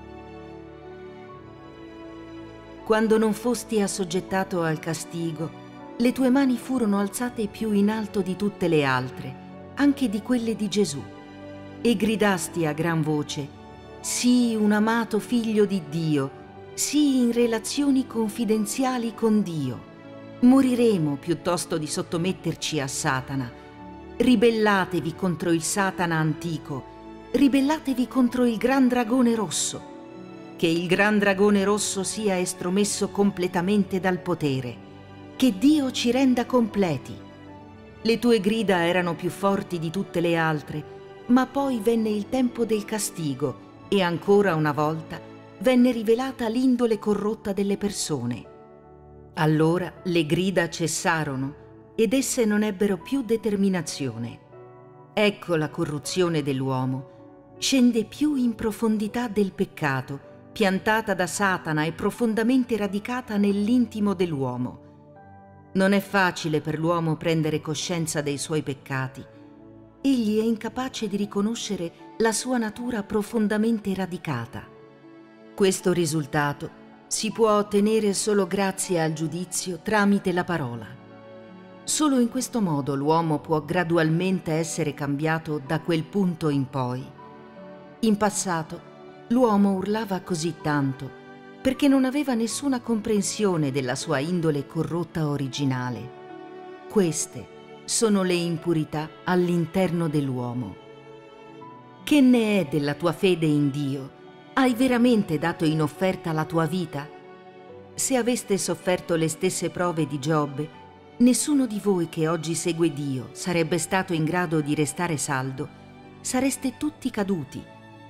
Quando non fosti assoggettato al castigo, le tue mani furono alzate più in alto di tutte le altre, anche di quelle di Gesù, e gridasti a gran voce: sii un amato figlio di Dio, sii in relazioni confidenziali con Dio. Moriremo piuttosto di sottometterci a Satana. Ribellatevi contro il Satana antico, ribellatevi contro il gran dragone rosso. Che il gran dragone rosso sia estromesso completamente dal potere. Che Dio ci renda completi. Le tue grida erano più forti di tutte le altre, ma poi venne il tempo del castigo e ancora una volta venne rivelata l'indole corrotta delle persone. Allora le grida cessarono ed esse non ebbero più determinazione. Ecco la corruzione dell'uomo. Scende più in profondità del peccato, piantata da Satana e profondamente radicata nell'intimo dell'uomo. Non è facile per l'uomo prendere coscienza dei suoi peccati. Egli è incapace di riconoscere la sua natura profondamente radicata. Questo risultato si può ottenere solo grazie al giudizio tramite la parola. Solo in questo modo l'uomo può gradualmente essere cambiato da quel punto in poi. In passato l'uomo urlava così tanto perché non aveva nessuna comprensione della sua indole corrotta originale. Queste sono le impurità all'interno dell'uomo. Che ne è della tua fede in Dio? Hai veramente dato in offerta la tua vita? Se aveste sofferto le stesse prove di Giobbe, nessuno di voi che oggi segue Dio sarebbe stato in grado di restare saldo. Sareste tutti caduti.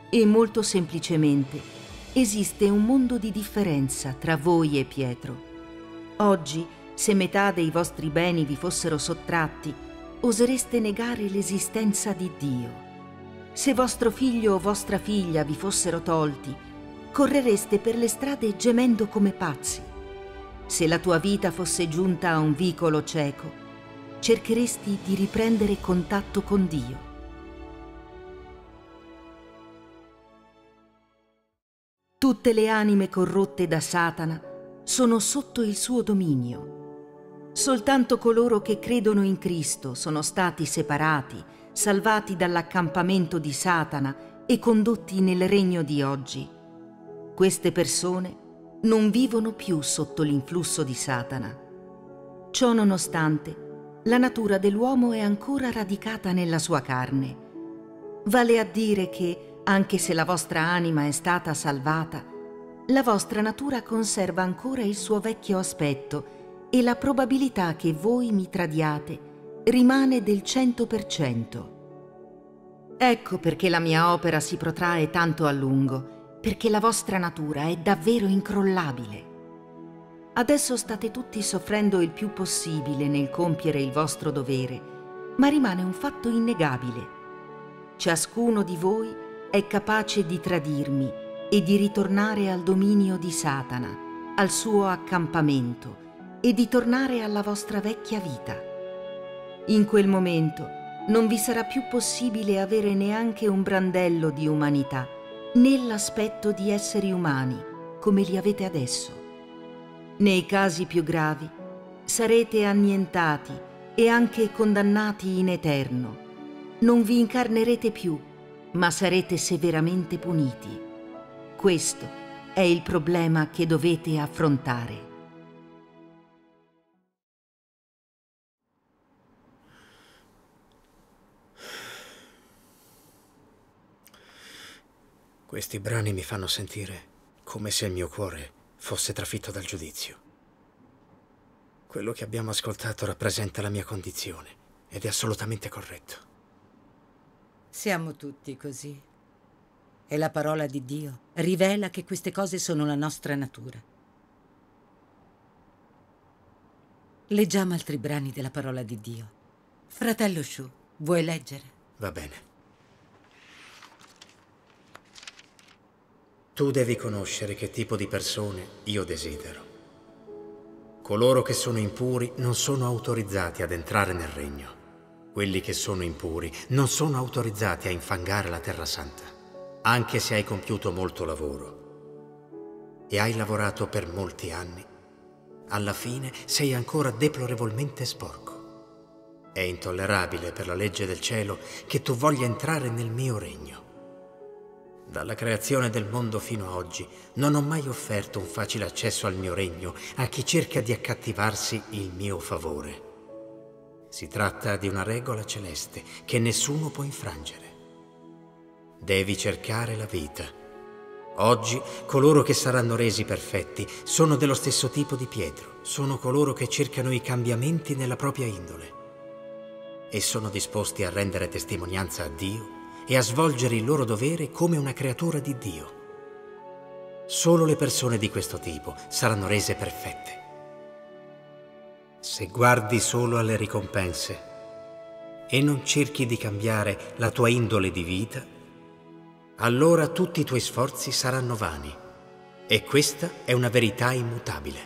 E molto semplicemente esiste un mondo di differenza tra voi e Pietro. Oggi, se metà dei vostri beni vi fossero sottratti, osereste negare l'esistenza di Dio. Se vostro figlio o vostra figlia vi fossero tolti, correreste per le strade gemendo come pazzi. Se la tua vita fosse giunta a un vicolo cieco, cercheresti di riprendere contatto con Dio. Tutte le anime corrotte da Satana sono sotto il suo dominio. Soltanto coloro che credono in Cristo sono stati separati, salvati dall'accampamento di Satana e condotti nel regno di oggi. Queste persone non vivono più sotto l'influsso di Satana. Ciò nonostante, la natura dell'uomo è ancora radicata nella sua carne. Vale a dire che, anche se la vostra anima è stata salvata, la vostra natura conserva ancora il suo vecchio aspetto e la probabilità che voi mi tradiate rimane del cento per cento. Ecco perché la mia opera si protrae tanto a lungo, perché la vostra natura è davvero incrollabile. Adesso state tutti soffrendo il più possibile nel compiere il vostro dovere, ma rimane un fatto innegabile. Ciascuno di voi è capace di tradirmi e di ritornare al dominio di Satana, al suo accampamento, e di tornare alla vostra vecchia vita. In quel momento non vi sarà più possibile avere neanche un brandello di umanità, né l'aspetto di esseri umani, come li avete adesso. Nei casi più gravi sarete annientati e anche condannati in eterno. Non vi incarnerete più, ma sarete severamente puniti. Questo è il problema che dovete affrontare. Questi brani mi fanno sentire come se il mio cuore fosse trafitto dal giudizio. Quello che abbiamo ascoltato rappresenta la mia condizione ed è assolutamente corretto. Siamo tutti così. E la parola di Dio rivela che queste cose sono la nostra natura. Leggiamo altri brani della parola di Dio. Fratello Shu, vuoi leggere? Va bene. Tu devi conoscere che tipo di persone io desidero. Coloro che sono impuri non sono autorizzati ad entrare nel regno. Quelli che sono impuri non sono autorizzati a infangare la Terra Santa. Anche se hai compiuto molto lavoro e hai lavorato per molti anni, alla fine sei ancora deplorevolmente sporco. È intollerabile per la legge del cielo che tu voglia entrare nel mio regno. Dalla creazione del mondo fino ad oggi non ho mai offerto un facile accesso al mio regno a chi cerca di accattivarsi il mio favore. Si tratta di una regola celeste che nessuno può infrangere. Devi cercare la vita. Oggi coloro che saranno resi perfetti sono dello stesso tipo di Pietro, sono coloro che cercano i cambiamenti nella propria indole e sono disposti a rendere testimonianza a Dio e a svolgere il loro dovere come una creatura di Dio. Solo le persone di questo tipo saranno rese perfette. Se guardi solo alle ricompense e non cerchi di cambiare la tua indole di vita, allora tutti i tuoi sforzi saranno vani. E questa è una verità immutabile.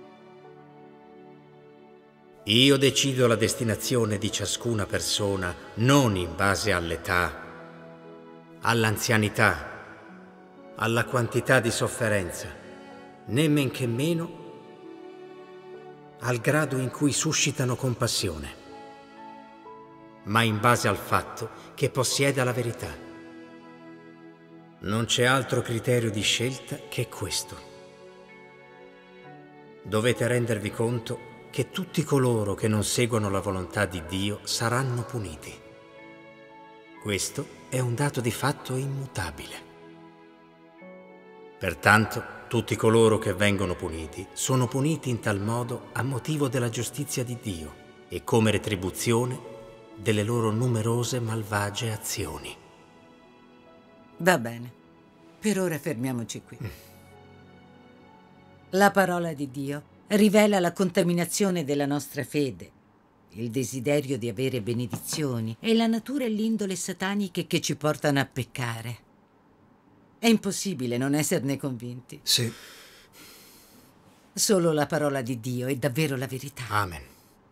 Io decido la destinazione di ciascuna persona non in base all'età, all'anzianità, alla quantità di sofferenza, né men che meno al grado in cui suscitano compassione, ma in base al fatto che possieda la verità. Non c'è altro criterio di scelta che questo. Dovete rendervi conto che tutti coloro che non seguono la volontà di Dio saranno puniti. Questo è un dato di fatto immutabile. Pertanto, tutti coloro che vengono puniti sono puniti in tal modo a motivo della giustizia di Dio e come retribuzione delle loro numerose malvagie azioni. Va bene. Per ora fermiamoci qui. La parola di Dio rivela la contaminazione della nostra fede, il desiderio di avere benedizioni e la natura e l'indole sataniche che ci portano a peccare. È impossibile non esserne convinti. Sì. Solo la parola di Dio è davvero la verità. Amen.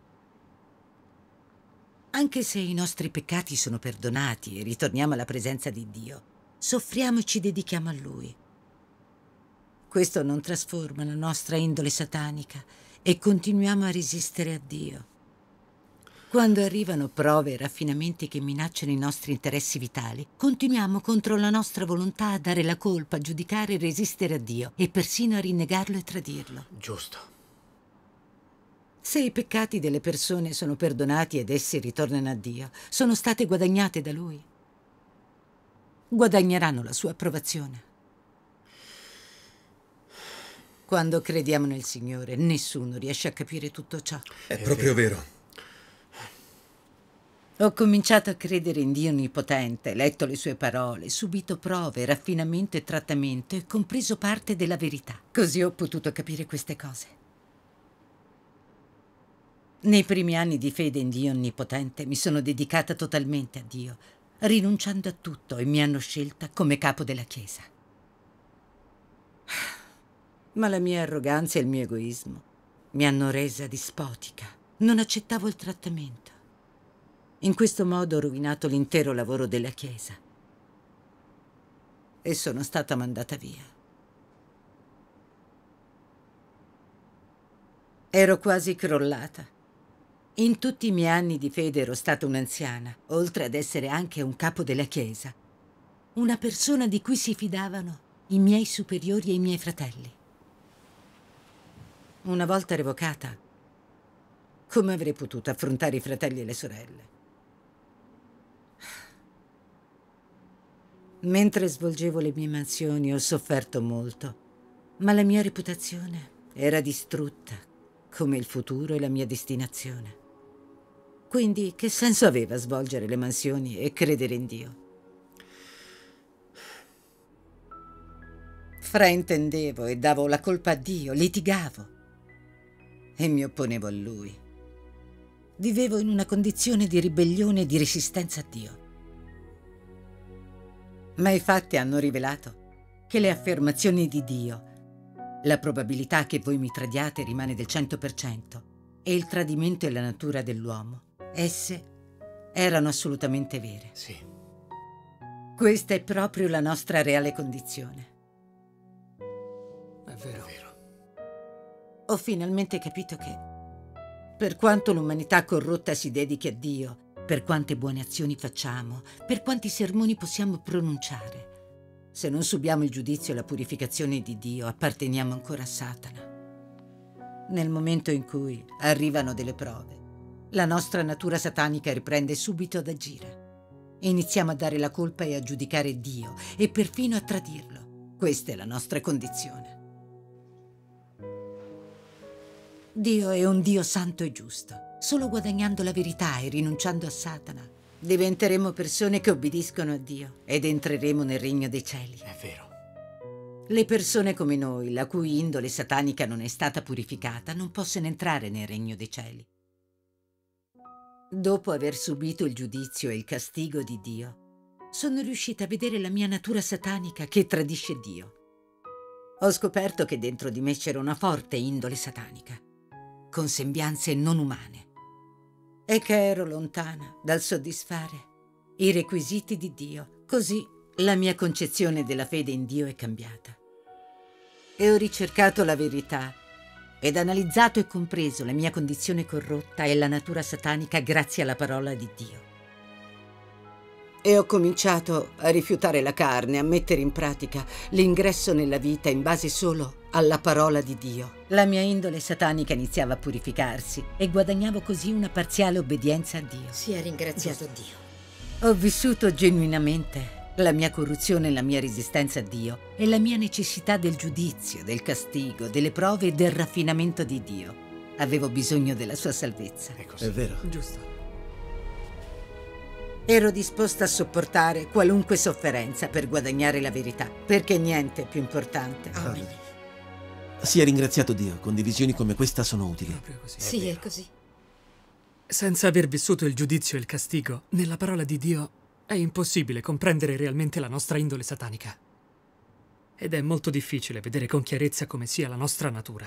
Anche se i nostri peccati sono perdonati e ritorniamo alla presenza di Dio, soffriamo e ci dedichiamo a Lui. Questo non trasforma la nostra indole satanica e continuiamo a resistere a Dio. Quando arrivano prove e raffinamenti che minacciano i nostri interessi vitali, continuiamo contro la nostra volontà a dare la colpa, a giudicare e resistere a Dio e persino a rinnegarlo e tradirlo. Giusto. Se i peccati delle persone sono perdonati ed essi ritornano a Dio, sono state guadagnate da Lui. Guadagneranno la sua approvazione. Quando crediamo nel Signore, nessuno riesce a capire tutto ciò. È proprio vero. Ho cominciato a credere in Dio Onnipotente, letto le sue parole, subito prove, raffinamento e trattamento e compreso parte della verità. Così ho potuto capire queste cose. Nei primi anni di fede in Dio Onnipotente mi sono dedicata totalmente a Dio, rinunciando a tutto, e mi hanno scelta come capo della Chiesa. Ma la mia arroganza e il mio egoismo mi hanno resa dispotica. Non accettavo il trattamento. In questo modo ho rovinato l'intero lavoro della Chiesa e sono stata mandata via. Ero quasi crollata. In tutti i miei anni di fede ero stata un'anziana, oltre ad essere anche un capo della Chiesa, una persona di cui si fidavano i miei superiori e i miei fratelli. Una volta revocata, come avrei potuto affrontare i fratelli e le sorelle? Mentre svolgevo le mie mansioni ho sofferto molto, ma la mia reputazione era distrutta, come il futuro e la mia destinazione. Quindi che senso aveva svolgere le mansioni e credere in Dio? Fraintendevo e davo la colpa a Dio, litigavo e mi opponevo a Lui. Vivevo in una condizione di ribellione e di resistenza a Dio. Ma i fatti hanno rivelato che le affermazioni di Dio, la probabilità che voi mi tradiate rimane del cento per cento e il tradimento è la natura dell'uomo, esse erano assolutamente vere. Sì. Questa è proprio la nostra reale condizione. È vero. È vero. Ho finalmente capito che, per quanto l'umanità corrotta si dedichi a Dio, per quante buone azioni facciamo, per quanti sermoni possiamo pronunciare, se non subiamo il giudizio e la purificazione di Dio, apparteniamo ancora a Satana. Nel momento in cui arrivano delle prove, la nostra natura satanica riprende subito ad agire. Iniziamo a dare la colpa e a giudicare Dio e perfino a tradirlo. Questa è la nostra condizione. Dio è un Dio santo e giusto. Solo guadagnando la verità e rinunciando a Satana diventeremo persone che obbediscono a Dio ed entreremo nel regno dei cieli. È vero. Le persone come noi, la cui indole satanica non è stata purificata, non possono entrare nel regno dei cieli. Dopo aver subito il giudizio e il castigo di Dio, sono riuscita a vedere la mia natura satanica che tradisce Dio. Ho scoperto che dentro di me c'era una forte indole satanica, con sembianze non umane, e che ero lontana dal soddisfare i requisiti di Dio. Così la mia concezione della fede in Dio è cambiata. E ho ricercato la verità ed analizzato e compreso la mia condizione corrotta e la natura satanica grazie alla parola di Dio. E ho cominciato a rifiutare la carne, a mettere in pratica l'ingresso nella vita in base solo alla parola di Dio. La mia indole satanica iniziava a purificarsi e guadagnavo così una parziale obbedienza a Dio. Sia ringraziato Dio. Ho vissuto genuinamente la mia corruzione e la mia resistenza a Dio e la mia necessità del giudizio, del castigo, delle prove e del raffinamento di Dio. Avevo bisogno della sua salvezza. È così. È vero. Giusto. Ero disposta a sopportare qualunque sofferenza per guadagnare la verità, perché niente è più importante. Amen. Sia ringraziato Dio, condivisioni come questa sono utili. Sì, è così. Senza aver vissuto il giudizio e il castigo, nella parola di Dio è impossibile comprendere realmente la nostra indole satanica. Ed è molto difficile vedere con chiarezza come sia la nostra natura.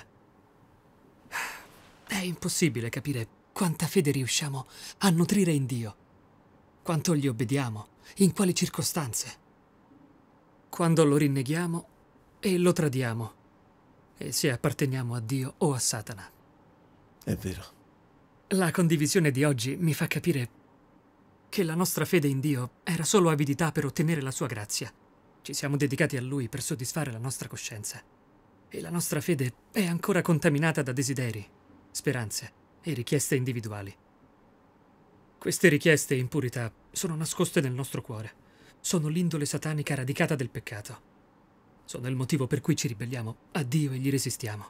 È impossibile capire quanta fede riusciamo a nutrire in Dio, quanto gli obbediamo, in quali circostanze, quando lo rinneghiamo e lo tradiamo, e se apparteniamo a Dio o a Satana. È vero. La condivisione di oggi mi fa capire che la nostra fede in Dio era solo avidità per ottenere la sua grazia. Ci siamo dedicati a Lui per soddisfare la nostra coscienza. E la nostra fede è ancora contaminata da desideri, speranze e richieste individuali. Queste richieste e impurità sono nascoste nel nostro cuore. Sono l'indole satanica radicata del peccato. Sono il motivo per cui ci ribelliamo a Dio e gli resistiamo.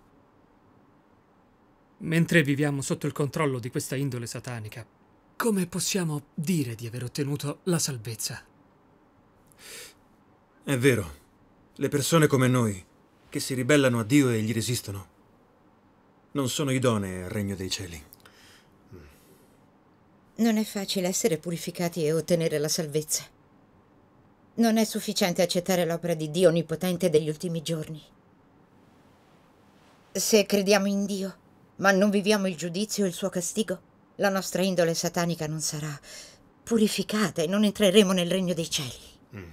Mentre viviamo sotto il controllo di questa indole satanica, come possiamo dire di aver ottenuto la salvezza? È vero. Le persone come noi, che si ribellano a Dio e gli resistono, non sono idonee al regno dei cieli. Non è facile essere purificati e ottenere la salvezza. Non è sufficiente accettare l'opera di Dio onnipotente degli ultimi giorni. Se crediamo in Dio, ma non viviamo il giudizio e il suo castigo, la nostra indole satanica non sarà purificata e non entreremo nel regno dei cieli. Mm.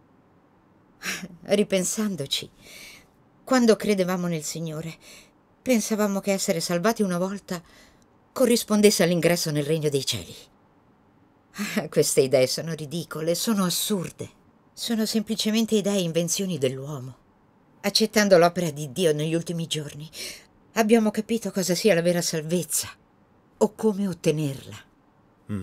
Ripensandoci, quando credevamo nel Signore, pensavamo che essere salvati una volta corrispondesse all'ingresso nel regno dei cieli. Queste idee sono ridicole, sono assurde. Sono semplicemente idee e invenzioni dell'uomo. Accettando l'opera di Dio negli ultimi giorni, abbiamo capito cosa sia la vera salvezza o come ottenerla. Mm.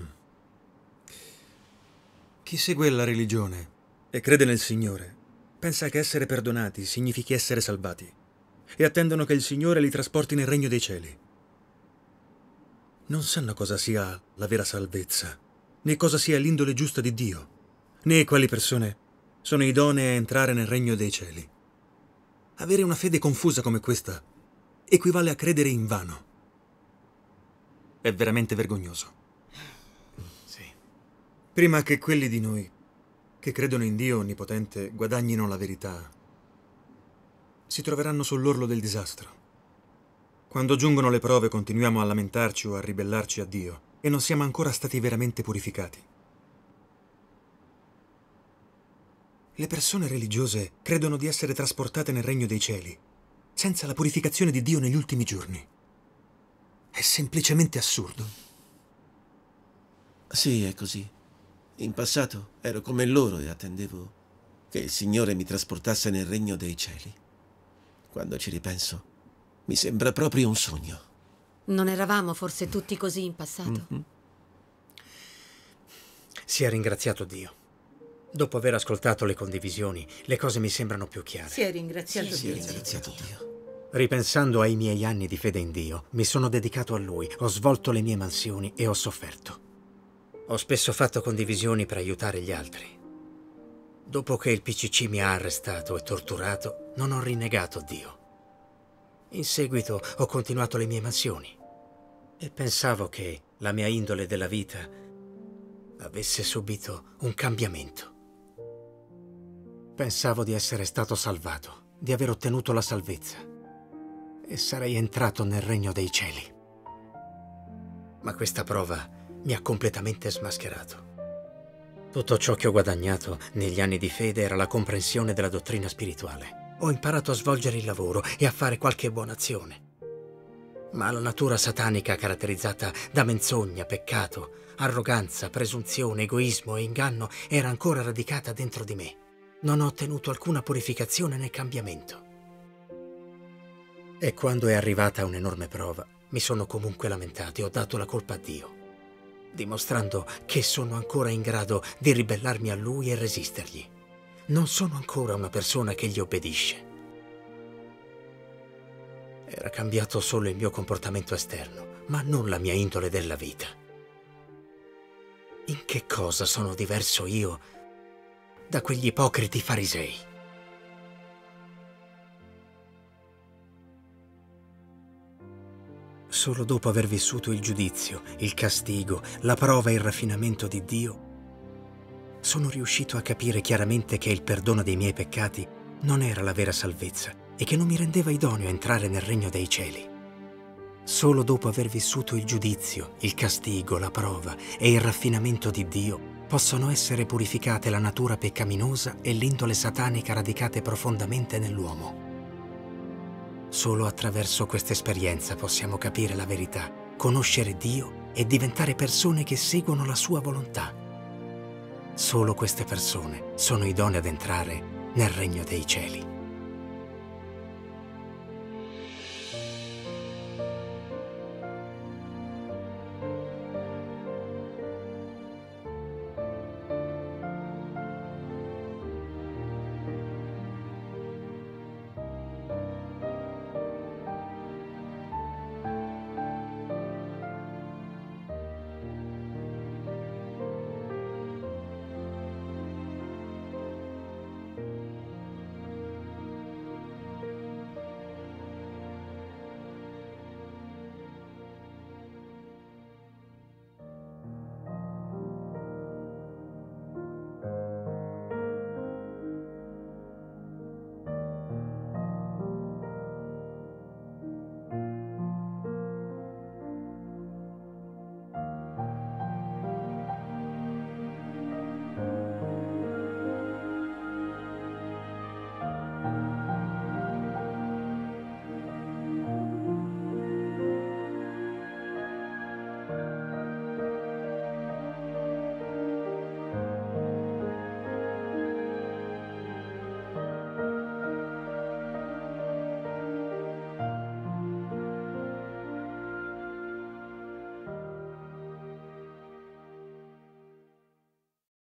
Chi segue la religione e crede nel Signore pensa che essere perdonati significhi essere salvati e attendono che il Signore li trasporti nel regno dei cieli. Non sanno cosa sia la vera salvezza, né cosa sia l'indole giusta di Dio, né quali persone sono idonee a entrare nel regno dei cieli. Avere una fede confusa come questa equivale a credere in vano. È veramente vergognoso. Sì. Prima che quelli di noi che credono in Dio onnipotente guadagnino la verità, si troveranno sull'orlo del disastro. Quando giungono le prove continuiamo a lamentarci o a ribellarci a Dio e non siamo ancora stati veramente purificati. Le persone religiose credono di essere trasportate nel regno dei cieli senza la purificazione di Dio negli ultimi giorni. È semplicemente assurdo. Sì, è così. In passato ero come loro e attendevo che il Signore mi trasportasse nel regno dei cieli. Quando ci ripenso, mi sembra proprio un sogno. Non eravamo forse tutti così in passato? Mm-hmm. Sia ringraziato Dio. Dopo aver ascoltato le condivisioni, le cose mi sembrano più chiare. Si è ringraziato Sì, Dio. Sia ringraziato Dio. Ripensando ai miei anni di fede in Dio, mi sono dedicato a Lui, ho svolto le mie mansioni e ho sofferto. Ho spesso fatto condivisioni per aiutare gli altri. Dopo che il P C C mi ha arrestato e torturato, non ho rinnegato Dio. In seguito ho continuato le mie mansioni e pensavo che la mia indole della vita avesse subito un cambiamento. Pensavo di essere stato salvato, di aver ottenuto la salvezza e sarei entrato nel regno dei cieli. Ma questa prova mi ha completamente smascherato. Tutto ciò che ho guadagnato negli anni di fede era la comprensione della dottrina spirituale. Ho imparato a svolgere il lavoro e a fare qualche buona azione. Ma la natura satanica caratterizzata da menzogna, peccato, arroganza, presunzione, egoismo e inganno era ancora radicata dentro di me. Non ho ottenuto alcuna purificazione né cambiamento. E quando è arrivata un'enorme prova, mi sono comunque lamentato e ho dato la colpa a Dio, dimostrando che sono ancora in grado di ribellarmi a Lui e resistergli. Non sono ancora una persona che gli obbedisce. Era cambiato solo il mio comportamento esterno, ma non la mia indole della vita. In che cosa sono diverso io da quegli ipocriti farisei? Solo dopo aver vissuto il giudizio, il castigo, la prova e il raffinamento di Dio, sono riuscito a capire chiaramente che il perdono dei miei peccati non era la vera salvezza e che non mi rendeva idoneo a entrare nel regno dei cieli. Solo dopo aver vissuto il giudizio, il castigo, la prova e il raffinamento di Dio, possono essere purificate la natura peccaminosa e l'indole satanica radicate profondamente nell'uomo. Solo attraverso questa esperienza possiamo capire la verità, conoscere Dio e diventare persone che seguono la sua volontà. Solo queste persone sono idonee ad entrare nel regno dei cieli.